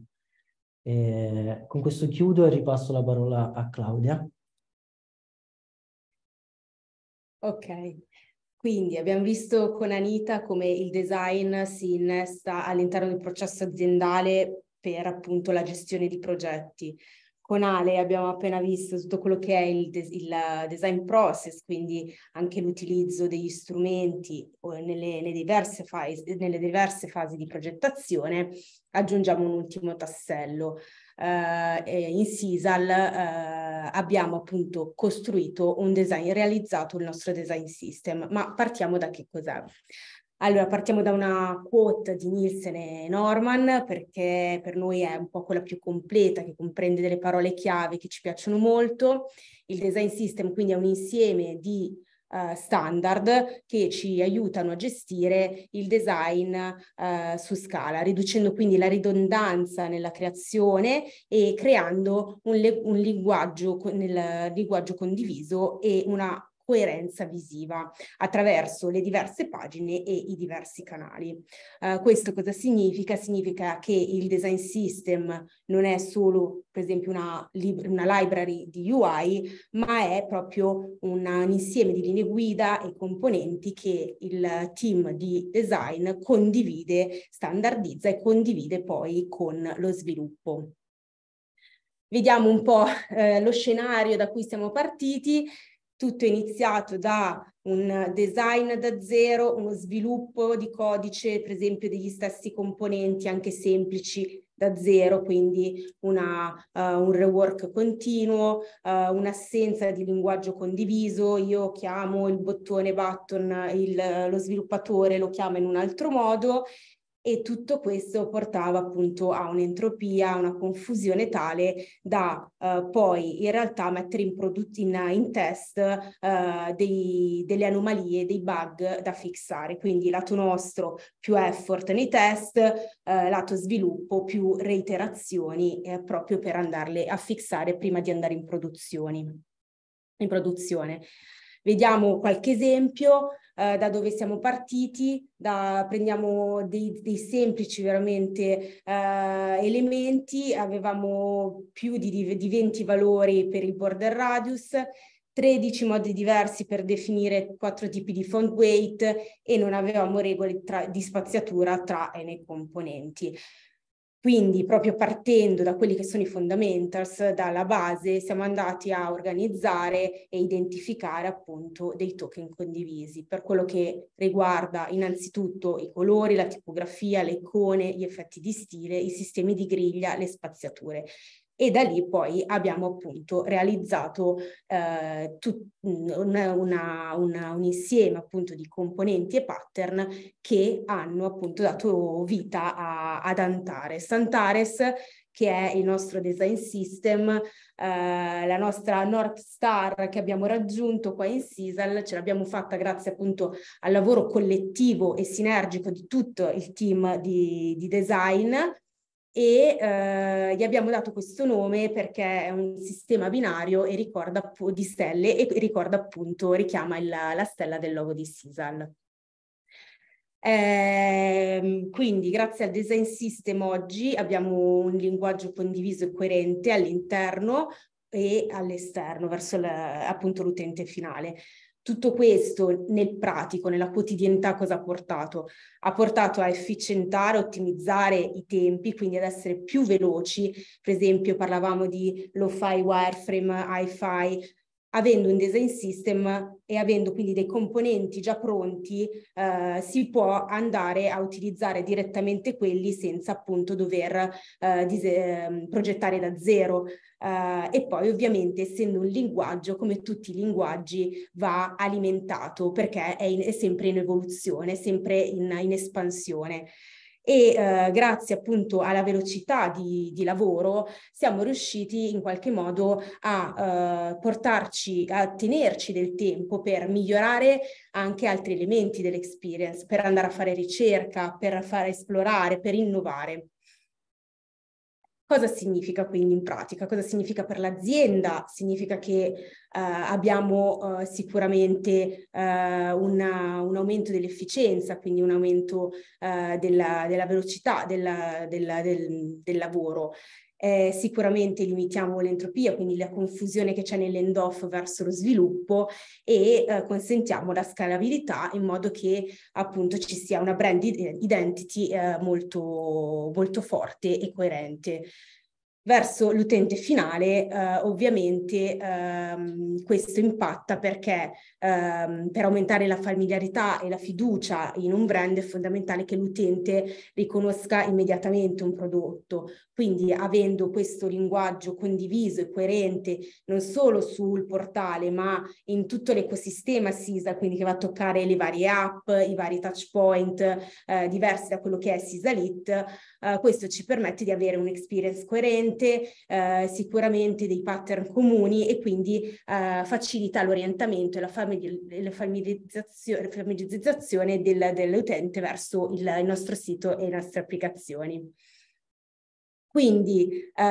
E con questo chiudo e ripasso la parola a Claudia. Ok, quindi abbiamo visto con Anita come il design si innesta all'interno del processo aziendale per appunto la gestione di progetti. Con Ale abbiamo appena visto tutto quello che è il, des- il design process, quindi anche l'utilizzo degli strumenti nelle, nelle, diverse fasi, nelle diverse fasi di progettazione. Aggiungiamo un ultimo tassello. Uh, in Sisal uh, abbiamo appunto costruito un design, realizzato il nostro design system, ma partiamo da che cos'è? Allora, partiamo da una quote di Nielsen e Norman, perché per noi è un po' quella più completa, che comprende delle parole chiave che ci piacciono molto. Il design system quindi è un insieme di uh, standard che ci aiutano a gestire il design uh, su scala, riducendo quindi la ridondanza nella creazione e creando un, un linguaggio, nel linguaggio condiviso e una coerenza visiva attraverso le diverse pagine e i diversi canali. Uh, questo cosa significa? Significa che il design system non è solo, per esempio, una, una library di U I, ma è proprio una, un insieme di linee guida e componenti che il team di design condivide, standardizza e condivide poi con lo sviluppo. Vediamo un po' eh, lo scenario da cui siamo partiti. Tutto è iniziato da un design da zero, uno sviluppo di codice, per esempio degli stessi componenti anche semplici da zero, quindi una, uh, un rework continuo, uh, un'assenza di linguaggio condiviso. Io chiamo il bottone button, il, lo sviluppatore lo chiama in un altro modo. e tutto questo portava appunto a un'entropia, a una confusione tale da eh, poi in realtà mettere in, in, in test eh, dei, delle anomalie, dei bug da fissare. Quindi lato nostro più effort nei test, eh, lato sviluppo più reiterazioni eh, proprio per andarle a fissare prima di andare in produzioni, in produzione. Vediamo qualche esempio eh, da dove siamo partiti, da, prendiamo dei, dei semplici veramente eh, elementi, avevamo più di, di venti valori per il border radius, tredici modi diversi per definire quattro tipi di font weight e non avevamo regole tra, di spaziatura tra n componenti. Quindi proprio partendo da quelli che sono i fundamentals, dalla base, siamo andati a organizzare e identificare appunto dei token condivisi per quello che riguarda innanzitutto i colori, la tipografia, le icone, gli effetti di stile, i sistemi di griglia, le spaziature. E da lì poi abbiamo appunto realizzato eh, tut, una, una, una, un insieme appunto di componenti e pattern che hanno appunto dato vita a, ad Antares. Antares, che è il nostro design system, eh, la nostra North Star che abbiamo raggiunto qua in Sisal, ce l'abbiamo fatta grazie appunto al lavoro collettivo e sinergico di tutto il team di, di design, e eh, gli abbiamo dato questo nome perché è un sistema binario e ricorda di stelle e ricorda appunto, richiama il, la stella del logo di Sisal. Eh, quindi grazie al design system oggi abbiamo un linguaggio condiviso e coerente all'interno e all'esterno verso la, appunto l'utente finale. Tutto questo nel pratico, nella quotidianità, cosa ha portato? Ha portato a efficientare, ottimizzare i tempi, quindi ad essere più veloci. Per esempio parlavamo di lo-fi, wireframe, hi-fi. Avendo un design system e avendo quindi dei componenti già pronti, eh, si può andare a utilizzare direttamente quelli senza appunto dover eh, progettare da zero. Uh, e poi ovviamente essendo un linguaggio, come tutti i linguaggi, va alimentato perché è, in, è sempre in evoluzione, sempre in, in espansione. E uh, grazie appunto alla velocità di, di lavoro siamo riusciti in qualche modo a uh, portarci, a tenerci del tempo per migliorare anche altri elementi dell'experience, per andare a fare ricerca, per fare esplorare, per innovare. Cosa significa quindi in pratica? Cosa significa per l'azienda? Significa che eh, abbiamo eh, sicuramente eh, una, un aumento dell'efficienza, quindi un aumento eh, della, della velocità della, della, del, del lavoro. Eh, sicuramente limitiamo l'entropia, quindi la confusione che c'è nell'end-off verso lo sviluppo, e eh, consentiamo la scalabilità in modo che appunto ci sia una brand identity eh, molto, molto forte e coerente. Verso l'utente finale, eh, ovviamente ehm, questo impatta perché ehm, per aumentare la familiarità e la fiducia in un brand è fondamentale che l'utente riconosca immediatamente un prodotto. Quindi avendo questo linguaggio condiviso e coerente non solo sul portale ma in tutto l'ecosistema Sisal, quindi che va a toccare le varie app, i vari touch point eh, diversi da quello che è Sisalit, eh, questo ci permette di avere un'experience coerente, Eh, sicuramente dei pattern comuni e quindi eh, facilita l'orientamento e la, famili- la familiarizzazione, familiarizzazione del, dell'utente verso il, il nostro sito e le nostre applicazioni. Quindi,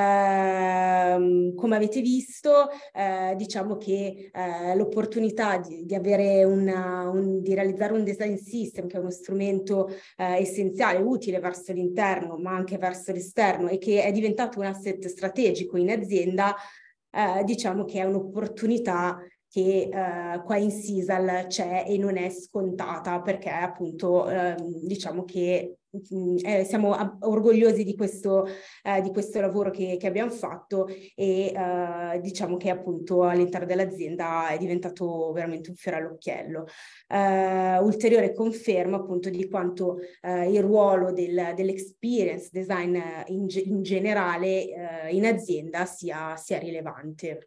ehm, come avete visto, eh, diciamo che eh, l'opportunità di, di avere una, un, di realizzare un design system, che è uno strumento eh, essenziale, utile verso l'interno, ma anche verso l'esterno, e che è diventato un asset strategico in azienda, eh, diciamo che è un'opportunità che eh, qua in Sisal c'è e non è scontata, perché appunto eh, diciamo che mh, eh, siamo orgogliosi di questo, eh, di questo lavoro che, che abbiamo fatto, e eh, diciamo che appunto all'interno dell'azienda è diventato veramente un fiore all'occhiello. Eh, ulteriore conferma appunto di quanto eh, il ruolo del, dell'experience design in, in generale eh, in azienda sia, sia rilevante.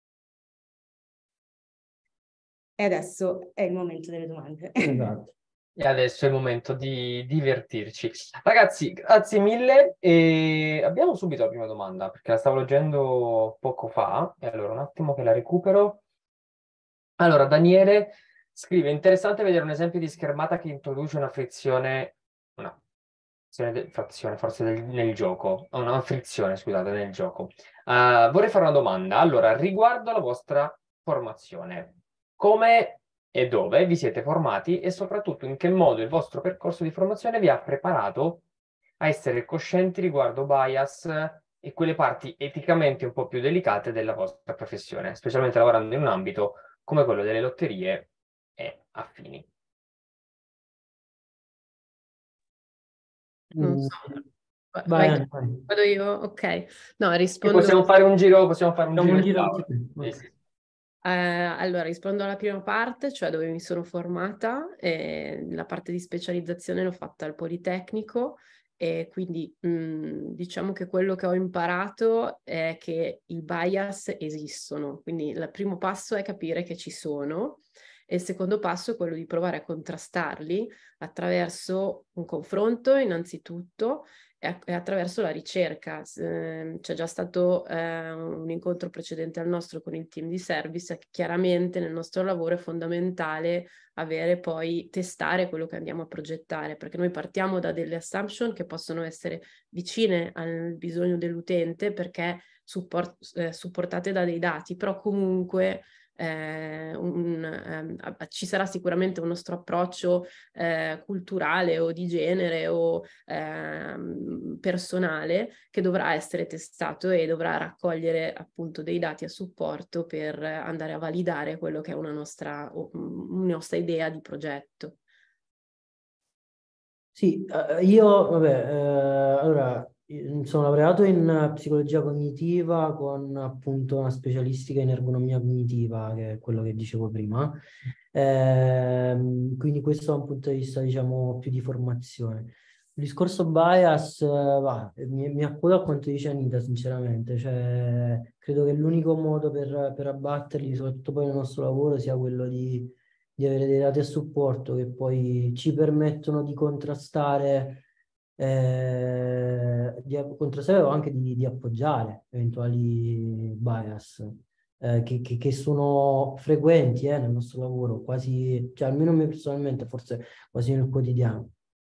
E adesso è il momento delle domande. Esatto. E adesso è il momento di divertirci. Ragazzi, grazie mille. E abbiamo subito la prima domanda, perché la stavo leggendo poco fa. E allora, un attimo che la recupero. Allora, Daniele scrive: interessante vedere un esempio di schermata che introduce una frizione, una frizione, de- frazione forse del- nel gioco, una frizione, scusate, nel gioco. Uh, vorrei fare una domanda. Allora, riguardo la vostra formazione, come e dove vi siete formati e soprattutto in che modo il vostro percorso di formazione vi ha preparato a essere coscienti riguardo bias e quelle parti eticamente un po' più delicate della vostra professione, specialmente lavorando in un ambito come quello delle lotterie e affini. Non Mm, so. Va- vai, Vai, Anna, vai. vado io? Ok. No, E rispondo. possiamo fare un giro, possiamo fare un Facciamo giro un in giro tavola. anche qui. Sì, Ok. sì. Eh, allora, rispondo alla prima parte, cioè dove mi sono formata, e la parte di specializzazione l'ho fatta al Politecnico e quindi mh, diciamo che quello che ho imparato è che i bias esistono, quindi il primo passo è capire che ci sono e il secondo passo è quello di provare a contrastarli attraverso un confronto innanzitutto e attraverso la ricerca. Eh, c'è già stato eh, un incontro precedente al nostro con il team di service e chiaramente nel nostro lavoro è fondamentale avere poi testare quello che andiamo a progettare, perché noi partiamo da delle assumption che possono essere vicine al bisogno dell'utente perché support, eh, supportate da dei dati, però comunque eh, un, ehm, ci sarà sicuramente un nostro approccio eh, culturale o di genere o ehm, personale che dovrà essere testato e dovrà raccogliere appunto dei dati a supporto per andare a validare quello che è una nostra, una nostra idea di progetto. Sì, eh, io, vabbè, eh, allora, io sono laureato in psicologia cognitiva con appunto una specialistica in ergonomia cognitiva, che è quello che dicevo prima. Ehm, quindi questo da un punto di vista, diciamo, più di formazione. Il discorso bias, eh, va, mi, mi accodo a quanto dice Anita, sinceramente, cioè, credo che l'unico modo per, per abbatterli, soprattutto poi nel nostro lavoro, sia quello di di avere dei dati a supporto che poi ci permettono di contrastare, eh, di contrastare o anche di, di appoggiare eventuali bias, eh, che, che- che sono frequenti, eh, nel nostro lavoro, quasi, cioè almeno me personalmente, forse quasi nel quotidiano.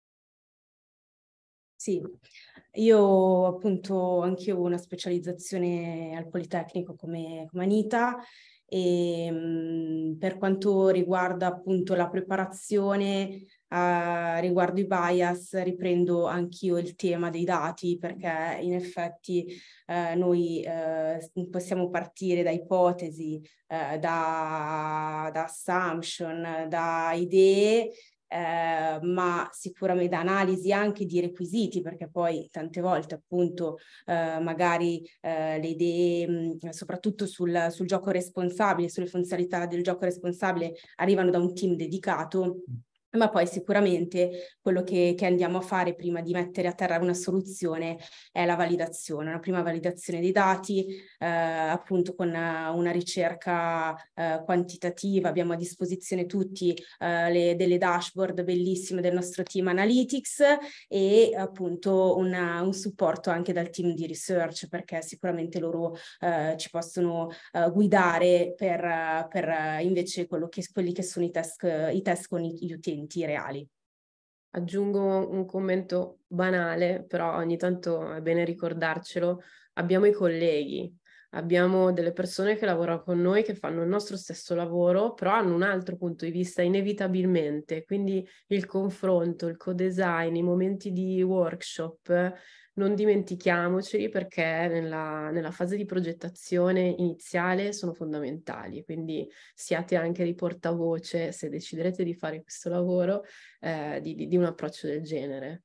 Sì, io appunto anch'io ho una specializzazione al Politecnico come, come Anita e mh, per quanto riguarda appunto la preparazione eh, riguardo i bias, riprendo anch'io il tema dei dati perché in effetti eh, noi eh, possiamo partire da ipotesi, eh, da, da assumption, da idee eh, ma sicuramente da analisi anche di requisiti, perché poi tante volte appunto eh, magari eh, le idee, mh, soprattutto sul, sul gioco responsabile, sulle funzionalità del gioco responsabile, arrivano da un team dedicato. Ma poi sicuramente quello che, che andiamo a fare prima di mettere a terra una soluzione è la validazione, una prima validazione dei dati, eh, appunto con una, una ricerca eh, quantitativa. Abbiamo a disposizione tutti eh, le, delle dashboard bellissime del nostro team Analytics e appunto una, un supporto anche dal team di research, perché sicuramente loro eh, ci possono eh, guidare per, per invece quello che, quelli che sono i test, i test con gli utenti reali. Aggiungo un commento banale, però ogni tanto è bene ricordarcelo. Abbiamo i colleghi, abbiamo delle persone che lavorano con noi, che fanno il nostro stesso lavoro, però hanno un altro punto di vista inevitabilmente. Quindi il confronto, il co-design, i momenti di workshop, non dimentichiamoceli perché nella, nella fase di progettazione iniziale sono fondamentali. Quindi siate anche dei portavoce se deciderete di fare questo lavoro eh, di, di un approccio del genere.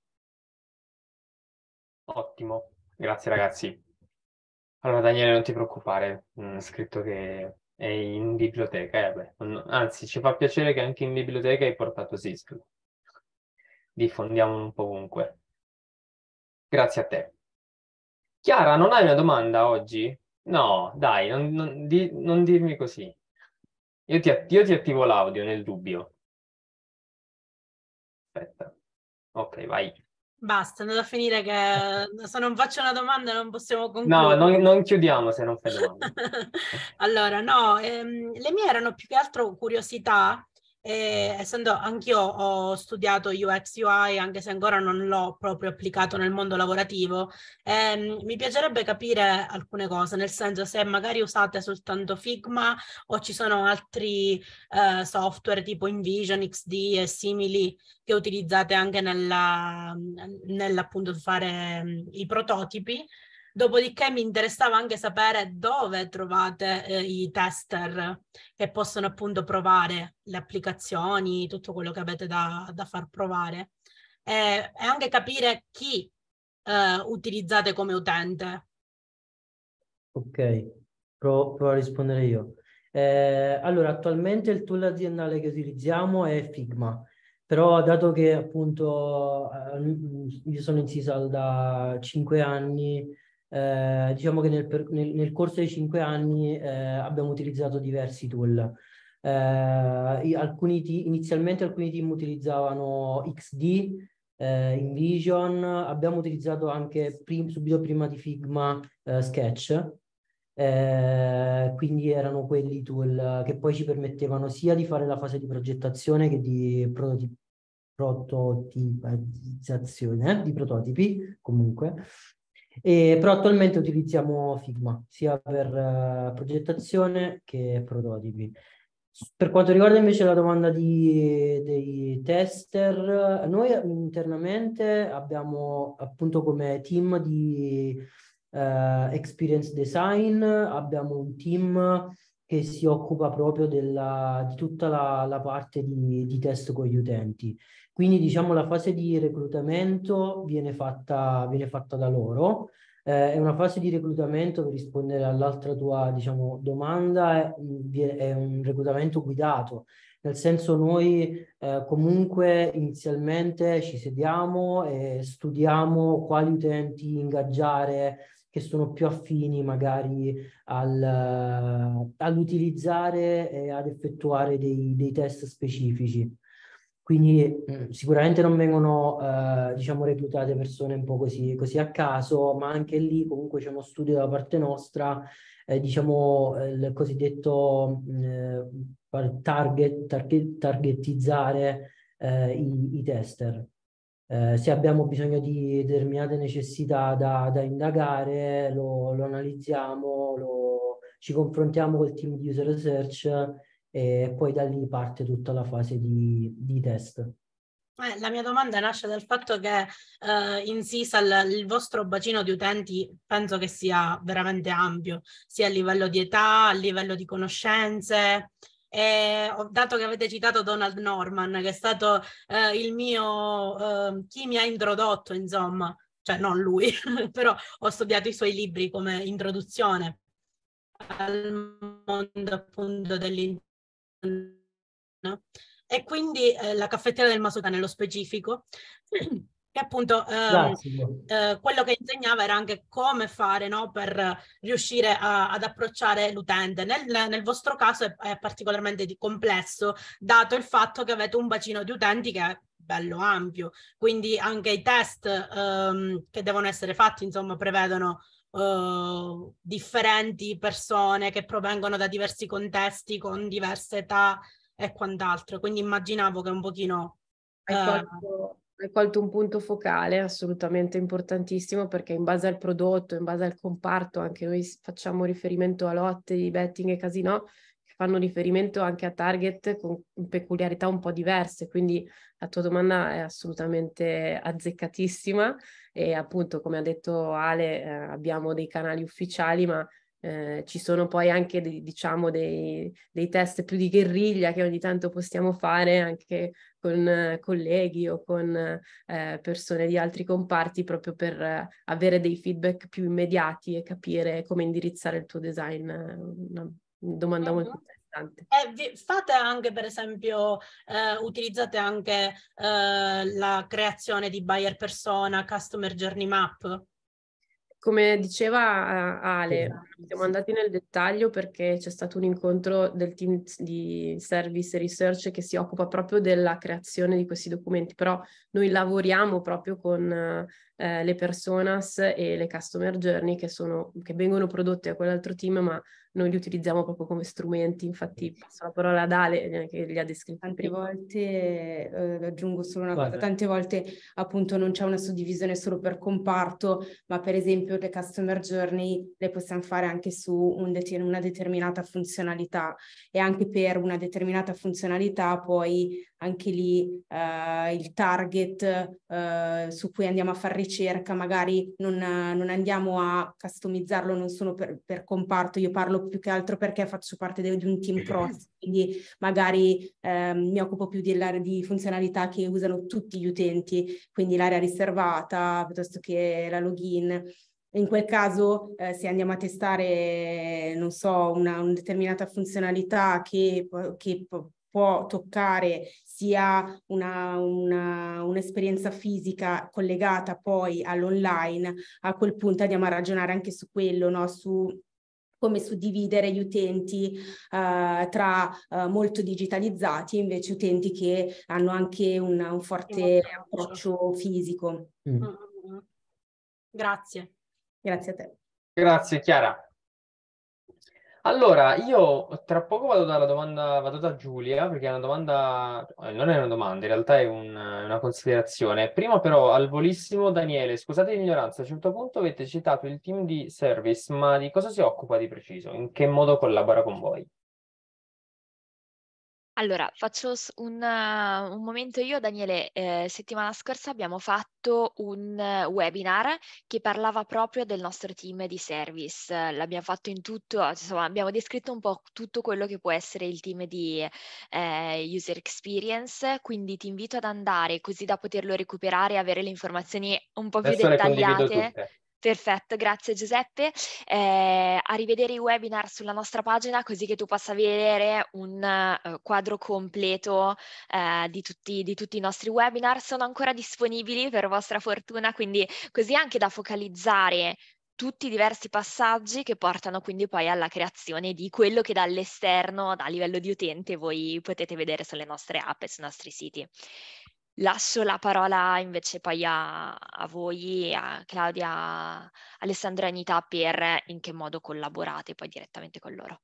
Ottimo, grazie ragazzi. Allora Daniele, non ti preoccupare, mm, scritto che è in biblioteca, eh, beh, non- anzi ci fa piacere che anche in biblioteca hai portato Sisl. Diffondiamo un po' ovunque. Grazie a te. Chiara, non hai una domanda oggi? No, dai, non, non di- non dirmi così. Io ti, io ti attivo l'audio nel dubbio. Aspetta. Ok, vai. Basta, è andato a finire che se non faccio una domanda non possiamo No, concludere. non, non chiudiamo se non fai domande. Allora, no, ehm, le mie erano più che altro curiosità, eh, essendo anch'io ho studiato U X U I, anche se ancora non l'ho proprio applicato nel mondo lavorativo, ehm, mi piacerebbe capire alcune cose, nel senso se magari usate soltanto Figma o ci sono altri eh, software tipo InVision, X D e simili che utilizzate anche nella, nell'appunto fare um, i prototipi. Dopodiché mi interessava anche sapere dove trovate eh, i tester che possono appunto provare le applicazioni, tutto quello che avete da, da far provare. E, e anche capire chi eh, utilizzate come utente. Ok, provo, provo a rispondere io. Eh, allora, attualmente il tool aziendale che utilizziamo è Figma, però dato che appunto eh, io sono in Sisal da cinque anni, eh, diciamo che nel, per- nel- nel corso dei cinque anni eh, abbiamo utilizzato diversi tool. Eh, i- alcuni ti- inizialmente alcuni team utilizzavano X D, eh, InVision, abbiamo utilizzato anche prim- subito prima di Figma eh, Sketch. Eh, quindi erano quelli tool che poi ci permettevano sia di fare la fase di progettazione che di prototip- prototipizzazione, eh, di prototipi comunque. E, però attualmente utilizziamo Figma sia per eh, progettazione che prototipi. Per quanto riguarda invece la domanda di, dei tester, noi internamente abbiamo appunto come team di Uh, experience design, abbiamo un team che si occupa proprio della, di tutta la, la parte di, di test con gli utenti. Quindi diciamo la fase di reclutamento viene fatta, viene fatta da loro. Eh, è una fase di reclutamento, per rispondere all'altra tua diciamo, domanda, è, è un reclutamento guidato. Nel senso noi eh, comunque inizialmente ci sediamo e studiamo quali utenti ingaggiare che sono più affini magari al, all'utilizzare e ad effettuare dei, dei test specifici. Quindi mh, sicuramente non vengono eh, diciamo reclutate persone un po' così, così a caso, ma anche lì comunque c'è uno studio da parte nostra, eh, diciamo eh, il cosiddetto eh, target, target, targetizzare eh, i, i tester. Eh, se abbiamo bisogno di determinate necessità da, da indagare, lo, lo analizziamo, lo, ci confrontiamo col team di user research e poi da lì parte tutta la fase di, di test. Eh, la mia domanda nasce dal fatto che eh, in Sisal il vostro bacino di utenti penso che sia veramente ampio, sia a livello di età, a livello di conoscenze. E ho dato che avete citato Donald Norman, che è stato eh, il mio, eh, chi mi ha introdotto, insomma, cioè non lui, però ho studiato i suoi libri come introduzione al mondo appunto dell'internet. E quindi eh, la caffettiera del Masuka nello specifico, che appunto ehm, eh, quello che insegnava era anche come fare, no, per riuscire a, ad approcciare l'utente. Nel, nel vostro caso è, è particolarmente di complesso, dato il fatto che avete un bacino di utenti che è bello ampio, quindi anche i test ehm, che devono essere fatti, insomma, prevedono Uh, differenti persone che provengono da diversi contesti con diverse età e quant'altro, quindi immaginavo che un pochino hai uh... colto, hai colto un punto focale assolutamente importantissimo, perché in base al prodotto, in base al comparto, anche noi facciamo riferimento a lotte di betting e casino che fanno riferimento anche a target con peculiarità un po' diverse, quindi la tua domanda è assolutamente azzeccatissima. E appunto, come ha detto Ale, eh, abbiamo dei canali ufficiali, ma eh, ci sono poi anche dei, diciamo dei, dei test più di guerriglia che ogni tanto possiamo fare anche con eh, colleghi o con eh, persone di altri comparti, proprio per eh, avere dei feedback più immediati e capire come indirizzare il tuo design. Una domanda uh-huh. molto interessante. E vi, fate anche, per esempio, eh, utilizzate anche eh, la creazione di buyer persona, customer journey map? Come diceva Ale, Siamo andati nel dettaglio perché c'è stato un incontro del team di service e research che si occupa proprio della creazione di questi documenti, però noi lavoriamo proprio con eh, le personas e le customer journey che, sono, che vengono prodotte da quell'altro team, ma noi li utilizziamo proprio come strumenti. Infatti passo la parola ad Ale che li ha descritti Tante prima. volte, eh, aggiungo solo una Guarda. cosa, tante volte appunto non c'è una suddivisione solo per comparto, ma per esempio le customer journey le possiamo fare anche su un det- una determinata funzionalità, e anche per una determinata funzionalità poi anche lì eh, il target eh, su cui andiamo a fare ricerca, magari non, non andiamo a customizzarlo non solo per, per comparto, io parlo più che altro perché faccio parte de- di un team cross, quindi magari ehm, mi occupo più di, di funzionalità che usano tutti gli utenti, quindi l'area riservata piuttosto che la login. In quel caso, eh, se andiamo a testare, non so, una, una determinata funzionalità che, che può toccare sia una, una, un'esperienza fisica collegata poi all'online, a quel punto andiamo a ragionare anche su quello, no? Su come suddividere gli utenti uh, tra uh, molto digitalizzati e invece utenti che hanno anche un, un forte approccio fisico. Mm. Mm-hmm. Grazie. Grazie a te. Grazie Chiara. Allora, io tra poco vado dalla domanda, vado da Giulia, perché è una domanda, eh, non è una domanda, in realtà è un- una considerazione. Prima però, al volissimo, Daniele, scusate l'ignoranza, a un certo punto avete citato il team di service, ma di cosa si occupa di preciso? In che modo collabora con voi? Allora, faccio s- un, eh, un momento io, Daniele. Eh, settimana scorsa abbiamo fatto un eh, webinar che parlava proprio del nostro team di service. Eh, L'abbiamo fatto in tutto, insomma, abbiamo descritto un po' tutto quello che può essere il team di eh, user experience, quindi ti invito ad andare così da poterlo recuperare e avere le informazioni un po' più Adesso le condivido dettagliate. tutte. Perfetto, grazie Giuseppe. Eh, a rivedere i webinar sulla nostra pagina così che tu possa avere un eh, quadro completo eh, di tutti, di tutti i nostri webinar. Sono ancora disponibili per vostra fortuna, quindi così anche da focalizzare tutti i diversi passaggi che portano quindi poi alla creazione di quello che dall'esterno, da livello di utente, voi potete vedere sulle nostre app e sui nostri siti. Lascio la parola invece poi a, a voi, a Claudia, a Alessandra e Anita, per in che modo collaborate poi direttamente con loro.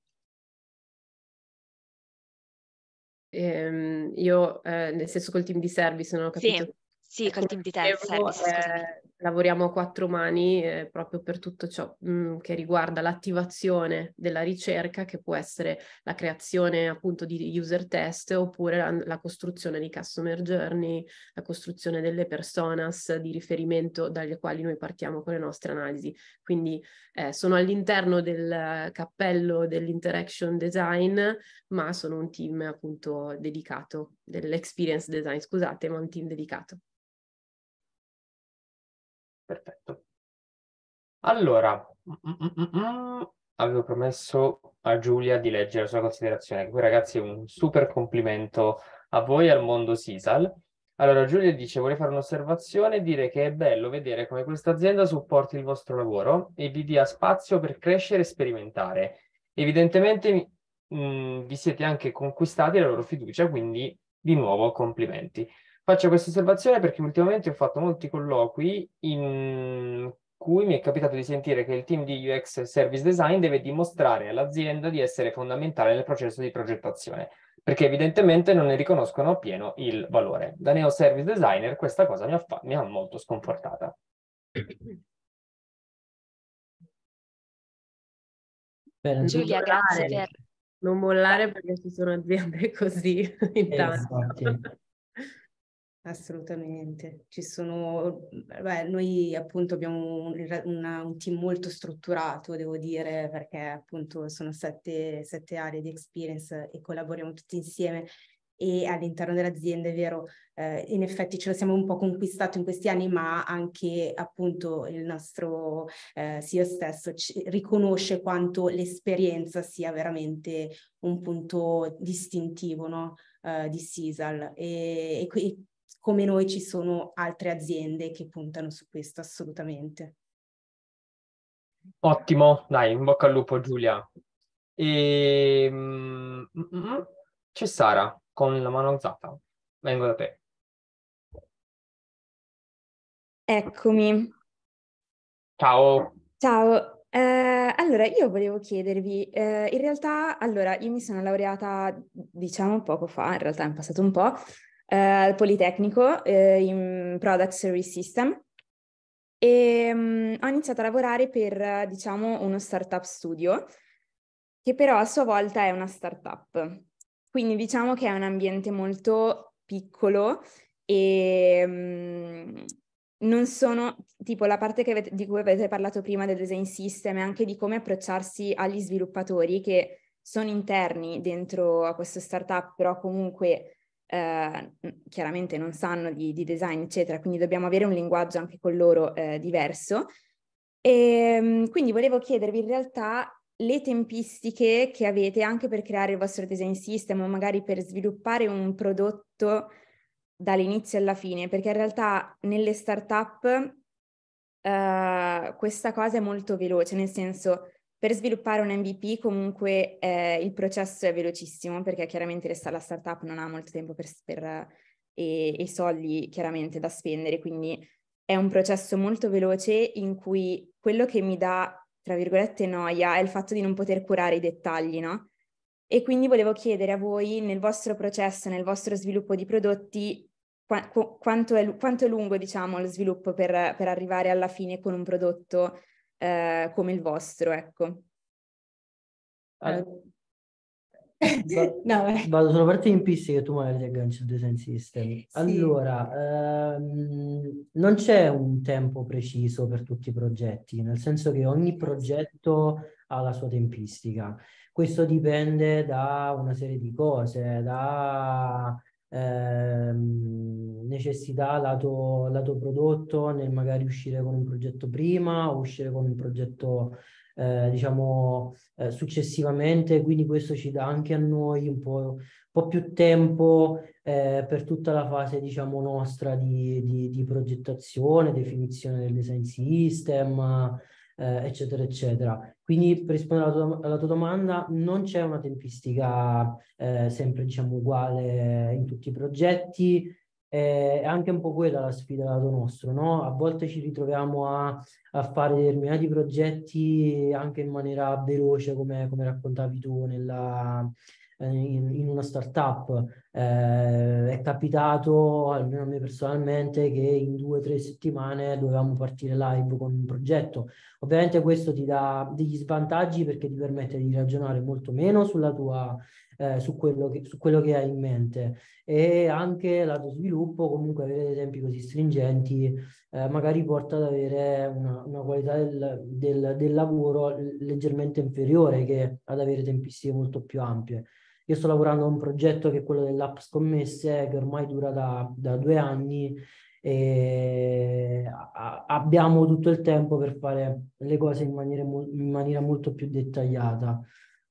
Ehm, io, eh, nel senso col team di service, non ho capito. Sì, sì, col Come team di dicevo, service, scusami. eh, lavoriamo a quattro mani eh, proprio per tutto ciò mh, che riguarda l'attivazione della ricerca, che può essere la creazione appunto di user test oppure la, la costruzione di customer journey, la costruzione delle personas di riferimento dalle quali noi partiamo con le nostre analisi. Quindi eh, sono all'interno del cappello dell'interaction design, ma sono un team appunto dedicato, dell'experience design, scusate, ma un team dedicato. Perfetto. Allora, mm, mm, mm, mm, avevo promesso a Giulia di leggere la sua considerazione, che poi ragazzi è un super complimento a voi e al mondo Sisal. Allora, Giulia dice, vorrei fare un'osservazione e dire che è bello vedere come questa azienda supporti il vostro lavoro e vi dia spazio per crescere e sperimentare. Evidentemente mh, vi siete anche conquistati la loro fiducia, quindi di nuovo complimenti. Faccio questa osservazione perché ultimamente ho fatto molti colloqui in cui mi è capitato di sentire che il team di U X Service Design deve dimostrare all'azienda di essere fondamentale nel processo di progettazione, perché evidentemente non ne riconoscono appieno il valore. Da neo service designer questa cosa mi ha, fa- mi ha molto sconfortata. Bene, Giulia, tutto grazie bene. per... Non mollare perché ci sono aziende così in Eh, tanti. infatti. Assolutamente, ci sono, beh, noi appunto abbiamo un, una- un team molto strutturato, devo dire, perché appunto sono sette, sette aree di experience e collaboriamo tutti insieme, e all'interno dell'azienda è vero, eh, in effetti ce lo siamo un po' conquistato in questi anni, ma anche appunto il nostro eh, C E O stesso ci, riconosce quanto l'esperienza sia veramente un punto distintivo, no? Uh, di Sisal, e, e, qui, come noi ci sono altre aziende che puntano su questo assolutamente. Ottimo, dai, in bocca al lupo Giulia. E... mm, mm, mm, c'è Sara con la mano alzata. Vengo da te. Eccomi. Ciao. Ciao, eh, allora io volevo chiedervi, eh, in realtà, allora io mi sono laureata diciamo poco fa, in realtà è passato un po', eh, al Politecnico eh, in Product Service System e mm, ho iniziato a lavorare per eh, diciamo uno startup studio che però a sua volta è una startup, quindi diciamo che è un ambiente molto piccolo e mm, non sono, tipo la parte che avete- di cui avete parlato prima del design system e anche di come approcciarsi agli sviluppatori che sono interni dentro a questo startup, però comunque eh, chiaramente non sanno di, di design, eccetera, quindi dobbiamo avere un linguaggio anche con loro eh, diverso. E mm, quindi volevo chiedervi in realtà le tempistiche che avete anche per creare il vostro design system o magari per sviluppare un prodotto dall'inizio alla fine, perché in realtà nelle startup uh, questa cosa è molto veloce, nel senso per sviluppare un M V P comunque eh, il processo è velocissimo perché chiaramente la startup non ha molto tempo per, per, e, e soldi chiaramente da spendere, quindi è un processo molto veloce in cui quello che mi dà, tra virgolette, noia è il fatto di non poter curare i dettagli, no? E quindi volevo chiedere a voi, nel vostro processo, nel vostro sviluppo di prodotti, qua- qu- quanto è, quanto è lungo, diciamo, lo sviluppo per, per arrivare alla fine con un prodotto eh, come il vostro, ecco. Allora, No, va- vado sulla parte in pista che tu magari ti agganci il design system. sì. Allora, ehm, non c'è un tempo preciso per tutti i progetti, nel senso che ogni progetto ha la sua tempistica. Questo dipende da una serie di cose, da ehm, necessità lato, lato prodotto nel magari uscire con un progetto prima o uscire con un progetto eh, diciamo eh, successivamente, quindi questo ci dà anche a noi un po', un po' più tempo eh, per tutta la fase diciamo nostra di, di, di progettazione, definizione del design system, eh, eccetera eccetera. Quindi per rispondere alla tua, alla tua domanda non c'è una tempistica eh, sempre diciamo uguale in tutti i progetti. È anche un po' quella la sfida lato nostro, no? A volte ci ritroviamo a, a fare determinati progetti anche in maniera veloce, come, come raccontavi tu nella, eh, in, in una startup. Eh, è capitato, almeno a me personalmente, che in due o tre settimane dovevamo partire live con un progetto. Ovviamente questo ti dà degli svantaggi perché ti permette di ragionare molto meno sulla tua, eh, su quello che, su quello che hai in mente, e anche lato sviluppo, comunque avere dei tempi così stringenti eh, magari porta ad avere una, una qualità del, del, del lavoro leggermente inferiore che ad avere tempistiche molto più ampie. Io sto lavorando a un progetto che è quello dell'app scommesse, che ormai dura da, da due anni e a, abbiamo tutto il tempo per fare le cose in maniera, in maniera molto più dettagliata.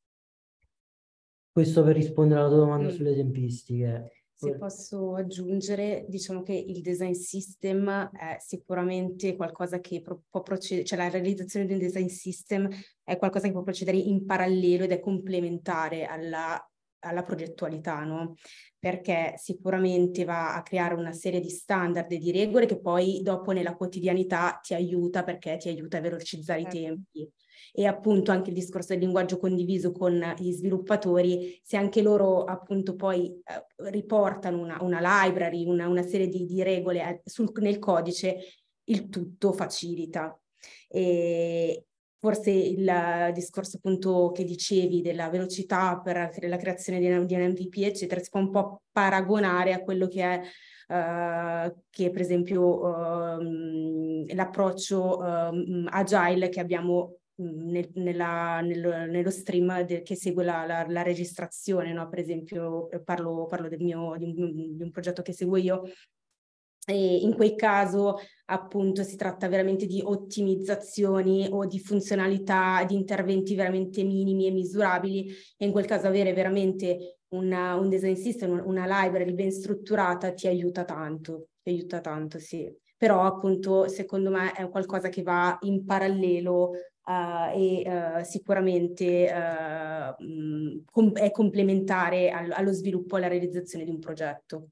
Questo per rispondere alla tua domanda Mm. sulle tempistiche. Se posso aggiungere, diciamo che il design system è sicuramente qualcosa che pro- può procedere, cioè la realizzazione di un design system è qualcosa che può procedere in parallelo ed è complementare alla, alla progettualità, no? Perché sicuramente va a creare una serie di standard e di regole che poi dopo nella quotidianità ti aiuta perché ti aiuta a velocizzare i tempi. E appunto anche il discorso del linguaggio condiviso con gli sviluppatori, se anche loro appunto poi eh, riportano una, una library, una, una serie di, di regole sul, nel codice, il tutto facilita. E forse il discorso appunto che dicevi della velocità per la creazione di un, di un M V P, eccetera, si può un po' paragonare a quello che è Uh, che per esempio uh, l'approccio uh, agile che abbiamo nel, nella, nel, nello stream de, che segue la, la, la registrazione, no? Per esempio parlo, parlo del mio, di un, di un progetto che seguo io. E in quel caso appunto si tratta veramente di ottimizzazioni o di funzionalità, di interventi veramente minimi e misurabili, e in quel caso avere veramente una, un design system, una library ben strutturata ti aiuta tanto, ti aiuta tanto, sì. Però appunto secondo me è qualcosa che va in parallelo uh, e uh, sicuramente uh, mh, com- è complementare al- allo sviluppo e alla realizzazione di un progetto.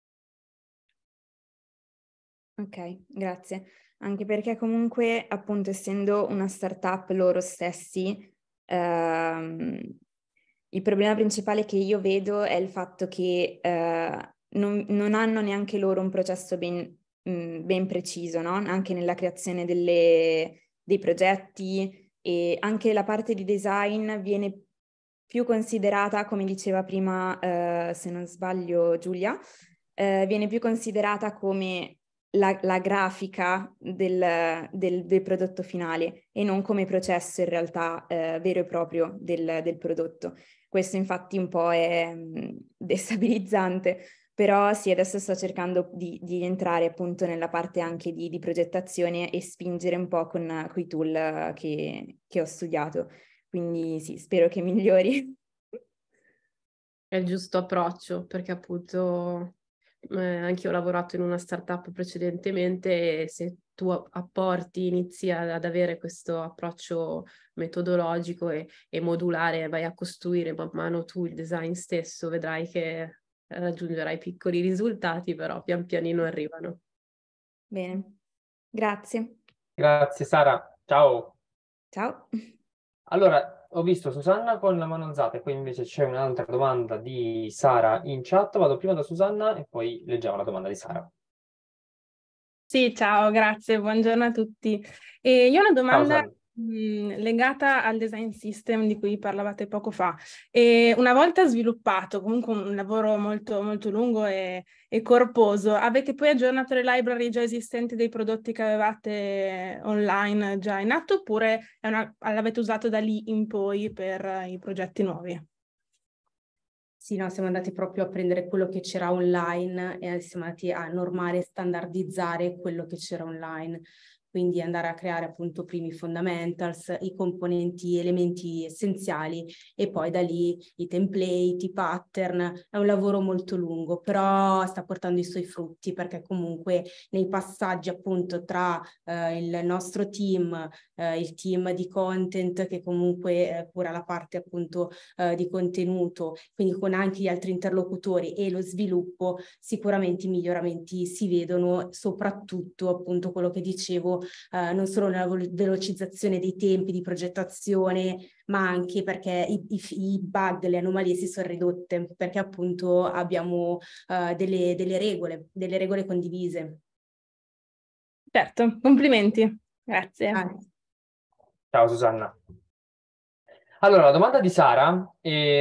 Ok, grazie. Anche perché comunque, appunto, essendo una startup loro stessi, ehm, il problema principale che io vedo è il fatto che eh, non, non hanno neanche loro un processo ben, mh, ben preciso, no? Anche nella creazione delle, dei progetti, e anche la parte di design viene più considerata, come diceva prima, eh, se non sbaglio, Giulia, eh, viene più considerata come La, la grafica del, del, del prodotto finale e non come processo in realtà eh, vero e proprio del, del prodotto. Questo infatti un po' è mh, destabilizzante, però sì, adesso sto cercando di, di entrare appunto nella parte anche di, di progettazione e spingere un po' con quei tool che, che ho studiato. Quindi sì, spero che migliori. È il giusto approccio, perché appunto eh, anche io ho lavorato in una startup precedentemente e se tu apporti, inizi ad, ad avere questo approccio metodologico e, e modulare, vai a costruire man mano tu il design stesso, vedrai che raggiungerai piccoli risultati, però pian pianino arrivano. Bene, grazie. Grazie Sara, ciao. Ciao. Allora, ho visto Susanna con la mano alzata e poi invece c'è un'altra domanda di Sara in chat. Vado prima da Susanna e poi leggiamo la domanda di Sara. Sì, ciao, grazie, buongiorno a tutti. E io ho una Ciao domanda Susanna. mh, legata al design system di cui parlavate poco fa. E una volta sviluppato, comunque un lavoro molto, molto lungo e, e corposo, avete poi aggiornato le library già esistenti dei prodotti che avevate online già in atto oppure è una- l'avete usato da lì in poi per eh, i progetti nuovi? Sì, no, siamo andati proprio a prendere quello che c'era online e siamo andati a normare e standardizzare quello che c'era online. Quindi andare a creare appunto primi fundamentals, i componenti, elementi essenziali e poi da lì i template, i pattern. È un lavoro molto lungo, però sta portando i suoi frutti perché comunque nei passaggi appunto tra eh, il nostro team, eh, il team di content che comunque eh, cura la parte appunto eh, di contenuto, quindi con anche gli altri interlocutori e lo sviluppo, sicuramente i miglioramenti si vedono, soprattutto appunto quello che dicevo, eh, non solo nella velocizzazione dei tempi di progettazione, ma anche perché i, i, i bug, le anomalie si sono ridotte, perché appunto abbiamo eh, delle, delle regole, delle regole condivise. Certo, complimenti, grazie. Ah, Ciao Susanna. Allora, la domanda di Sara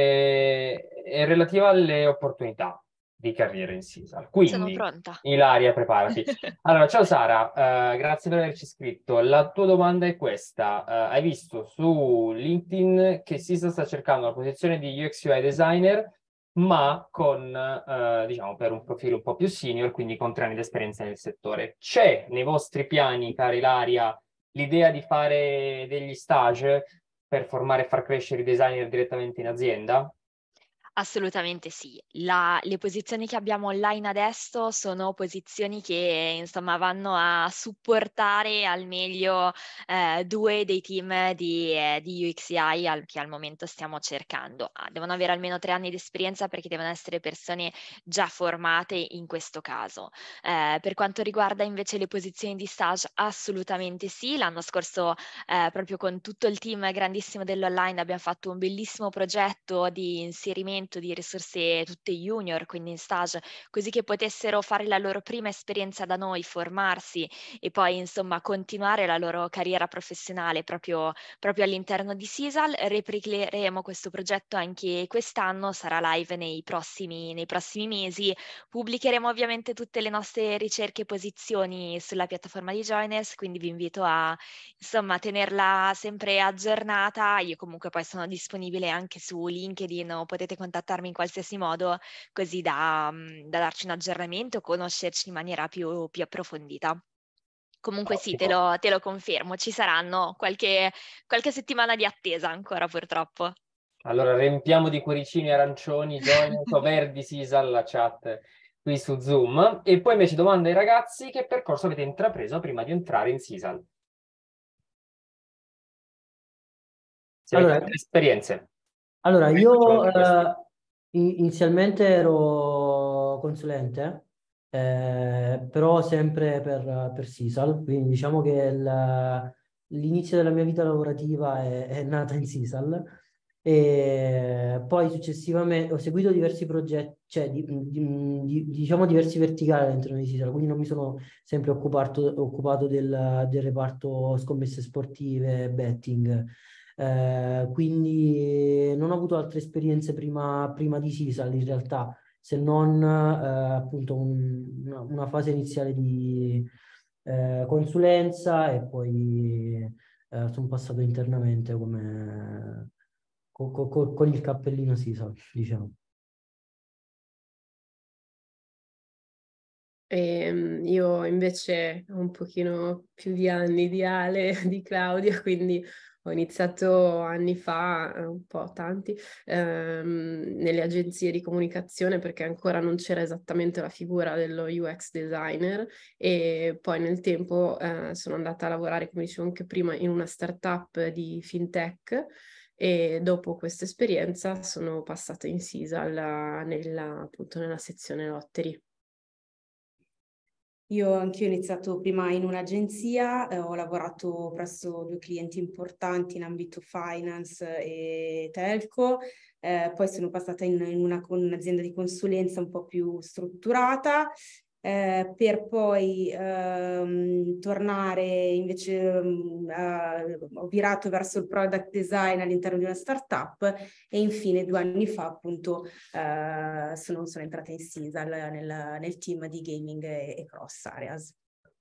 è, è relativa alle opportunità di carriera in Sisal. Sono Quindi, pronta. Ilaria, preparati. Allora, ciao Sara, eh, grazie per averci scritto. La tua domanda è questa. Eh, hai visto su LinkedIn che Sisal sta cercando la posizione di U X U I designer, ma con, eh, diciamo, per un profilo un po' più senior, quindi con tre anni di esperienza nel settore. C'è nei vostri piani, cara Ilaria, l'idea di fare degli stage per formare e far crescere i designer direttamente in azienda? Assolutamente sì. La- le posizioni che abbiamo online adesso sono posizioni che insomma vanno a supportare al meglio eh, due dei team di, eh, di U X U I al- che al momento stiamo cercando. Ah, devono avere almeno tre anni di esperienza perché devono essere persone già formate in questo caso. Eh, per quanto riguarda invece le posizioni di stage, assolutamente sì. L'anno scorso eh, proprio con tutto il team grandissimo dell'online abbiamo fatto un bellissimo progetto di inserimento di risorse tutte junior, quindi in stage, così che potessero fare la loro prima esperienza da noi, formarsi e poi insomma continuare la loro carriera professionale proprio, proprio all'interno di Sisal. Replicheremo questo progetto anche quest'anno, sarà live nei prossimi, nei prossimi mesi. Pubblicheremo ovviamente tutte le nostre ricerche e posizioni sulla piattaforma di Joiners, quindi vi invito a insomma tenerla sempre aggiornata. Io comunque poi sono disponibile anche su LinkedIn o potete contattarmi in qualsiasi modo così da, mm, da darci un aggiornamento, conoscerci in maniera più, più approfondita. Comunque sì, te Ottimo. lo, te lo confermo, ci saranno qualche, qualche settimana di attesa ancora purtroppo. Allora, riempiamo di cuoricini arancioni, Joiners o verdi Sisal la chat qui su Zoom. E poi invece domanda ai ragazzi: che percorso avete intrapreso prima di entrare in Sisal? Allora, esperienze. Allora, Come io facciamo per questo? eh, in- inizialmente ero consulente, eh, però sempre per, per Sisal, quindi diciamo che il- l'inizio della mia vita lavorativa è, è nata in Sisal e poi successivamente ho seguito diversi progetti, cioè di- di- di- diciamo diversi verticali all'interno di Sisal, quindi non mi sono sempre occupato, occupato del, del reparto scommesse sportive, betting. Eh, quindi non ho avuto altre esperienze prima, prima di Sisal in realtà, se non eh, appunto un- una, una fase iniziale di eh, consulenza e poi eh, sono passato internamente come co- co- co- con il cappellino Sisal, diciamo. E, mm, io invece ho un pochino più di anni di Ale, di Claudia, quindi ho iniziato anni fa, eh, un po' tanti, ehm, nelle agenzie di comunicazione perché ancora non c'era esattamente la figura dello U X designer e poi nel tempo eh, sono andata a lavorare, come dicevo anche prima, in una startup di fintech e dopo questa esperienza sono passata in Sisal nella, appunto nella sezione lottery. Io anch'io ho iniziato prima in un'agenzia, eh, ho lavorato presso due clienti importanti in ambito finance e telco, eh, poi sono passata in, in una, con un'azienda di consulenza un po' più strutturata, eh, per poi ehm, tornare invece, um, eh, ho virato verso il product design all'interno di una startup e infine due anni fa appunto eh, sono, sono entrata in Sisal nel, nel team di gaming e, e cross areas.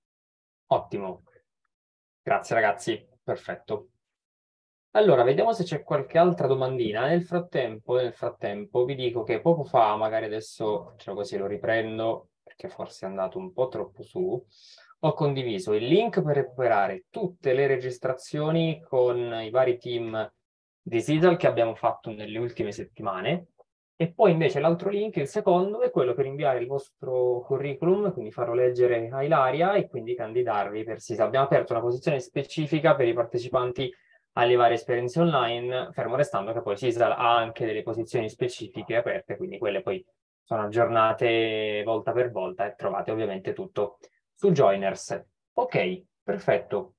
Ottimo, grazie ragazzi, perfetto. Allora, vediamo se c'è qualche altra domandina. Nel frattempo, nel frattempo vi dico che poco fa, magari adesso cioè così lo riprendo, perché forse è andato un po' troppo su, ho condiviso il link per recuperare tutte le registrazioni con i vari team di Sisal che abbiamo fatto nelle ultime settimane. E poi invece l'altro link, il secondo, è quello per inviare il vostro curriculum, quindi farlo leggere a Ilaria e quindi candidarvi per Sisal. Abbiamo aperto una posizione specifica per i partecipanti alle varie esperienze online, fermo restando che poi Sisal ha anche delle posizioni specifiche aperte, quindi quelle poi sono aggiornate volta per volta e trovate ovviamente tutto su Joiners. Ok, perfetto.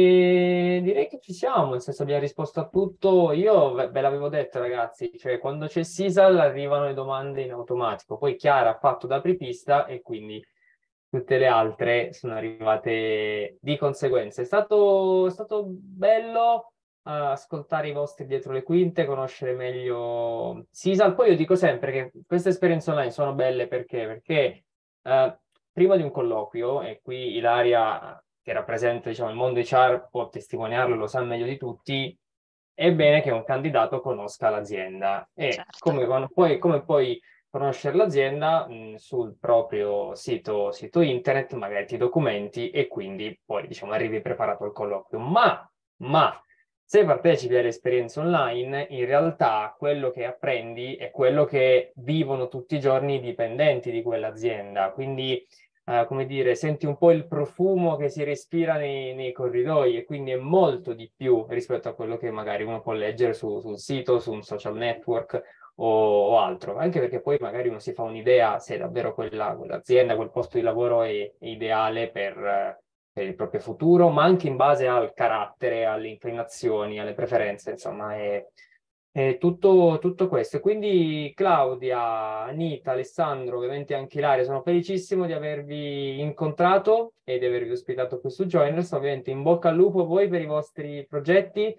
E direi che ci siamo, nel senso abbiamo risposto a tutto. Io ve, ve l'avevo detto, ragazzi, cioè quando c'è Sisal arrivano le domande in automatico. Poi Chiara ha fatto da apripista e quindi tutte le altre sono arrivate di conseguenza. È stato, è stato bello eh, ascoltare i vostri dietro le quinte, conoscere meglio Sisal. Poi io dico sempre che queste esperienze online sono belle perché, perché eh, prima di un colloquio, e qui Ilaria che rappresenta diciamo, il mondo H R può testimoniarlo, lo sa meglio di tutti, è bene che un candidato conosca l'azienda e Certo. come, come poi, come poi conoscere l'azienda mh, sul proprio sito, sito internet, magari ti documenti e quindi poi diciamo arrivi preparato al colloquio. Ma, ma se partecipi alle esperienze online, in realtà quello che apprendi è quello che vivono tutti i giorni i dipendenti di quell'azienda. Quindi Uh, come dire, senti un po' il profumo che si respira nei, nei corridoi e quindi è molto di più rispetto a quello che magari uno può leggere su, sul sito, su un social network o, o altro, anche perché poi magari uno si fa un'idea se davvero quella, quell'azienda, quel posto di lavoro è, è ideale per, uh, per il proprio futuro, ma anche in base al carattere, alle inclinazioni, alle preferenze, insomma, è, è tutto, tutto questo. E quindi Claudia, Anita, Alessandro, ovviamente anche Ilaria, sono felicissimo di avervi incontrato e di avervi ospitato qui su Joiners. Ovviamente in bocca al lupo a voi per i vostri progetti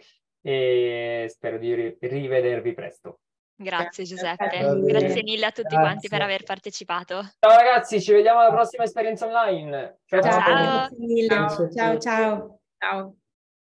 e spero di ri- rivedervi presto. Grazie Giuseppe, Grazie. grazie mille a tutti Grazie. quanti per aver partecipato. Ciao ragazzi, ci vediamo alla prossima esperienza online. Ciao Ciao, ciao. Ciao. grazie mille. Ciao. Ciao, ciao. Ciao.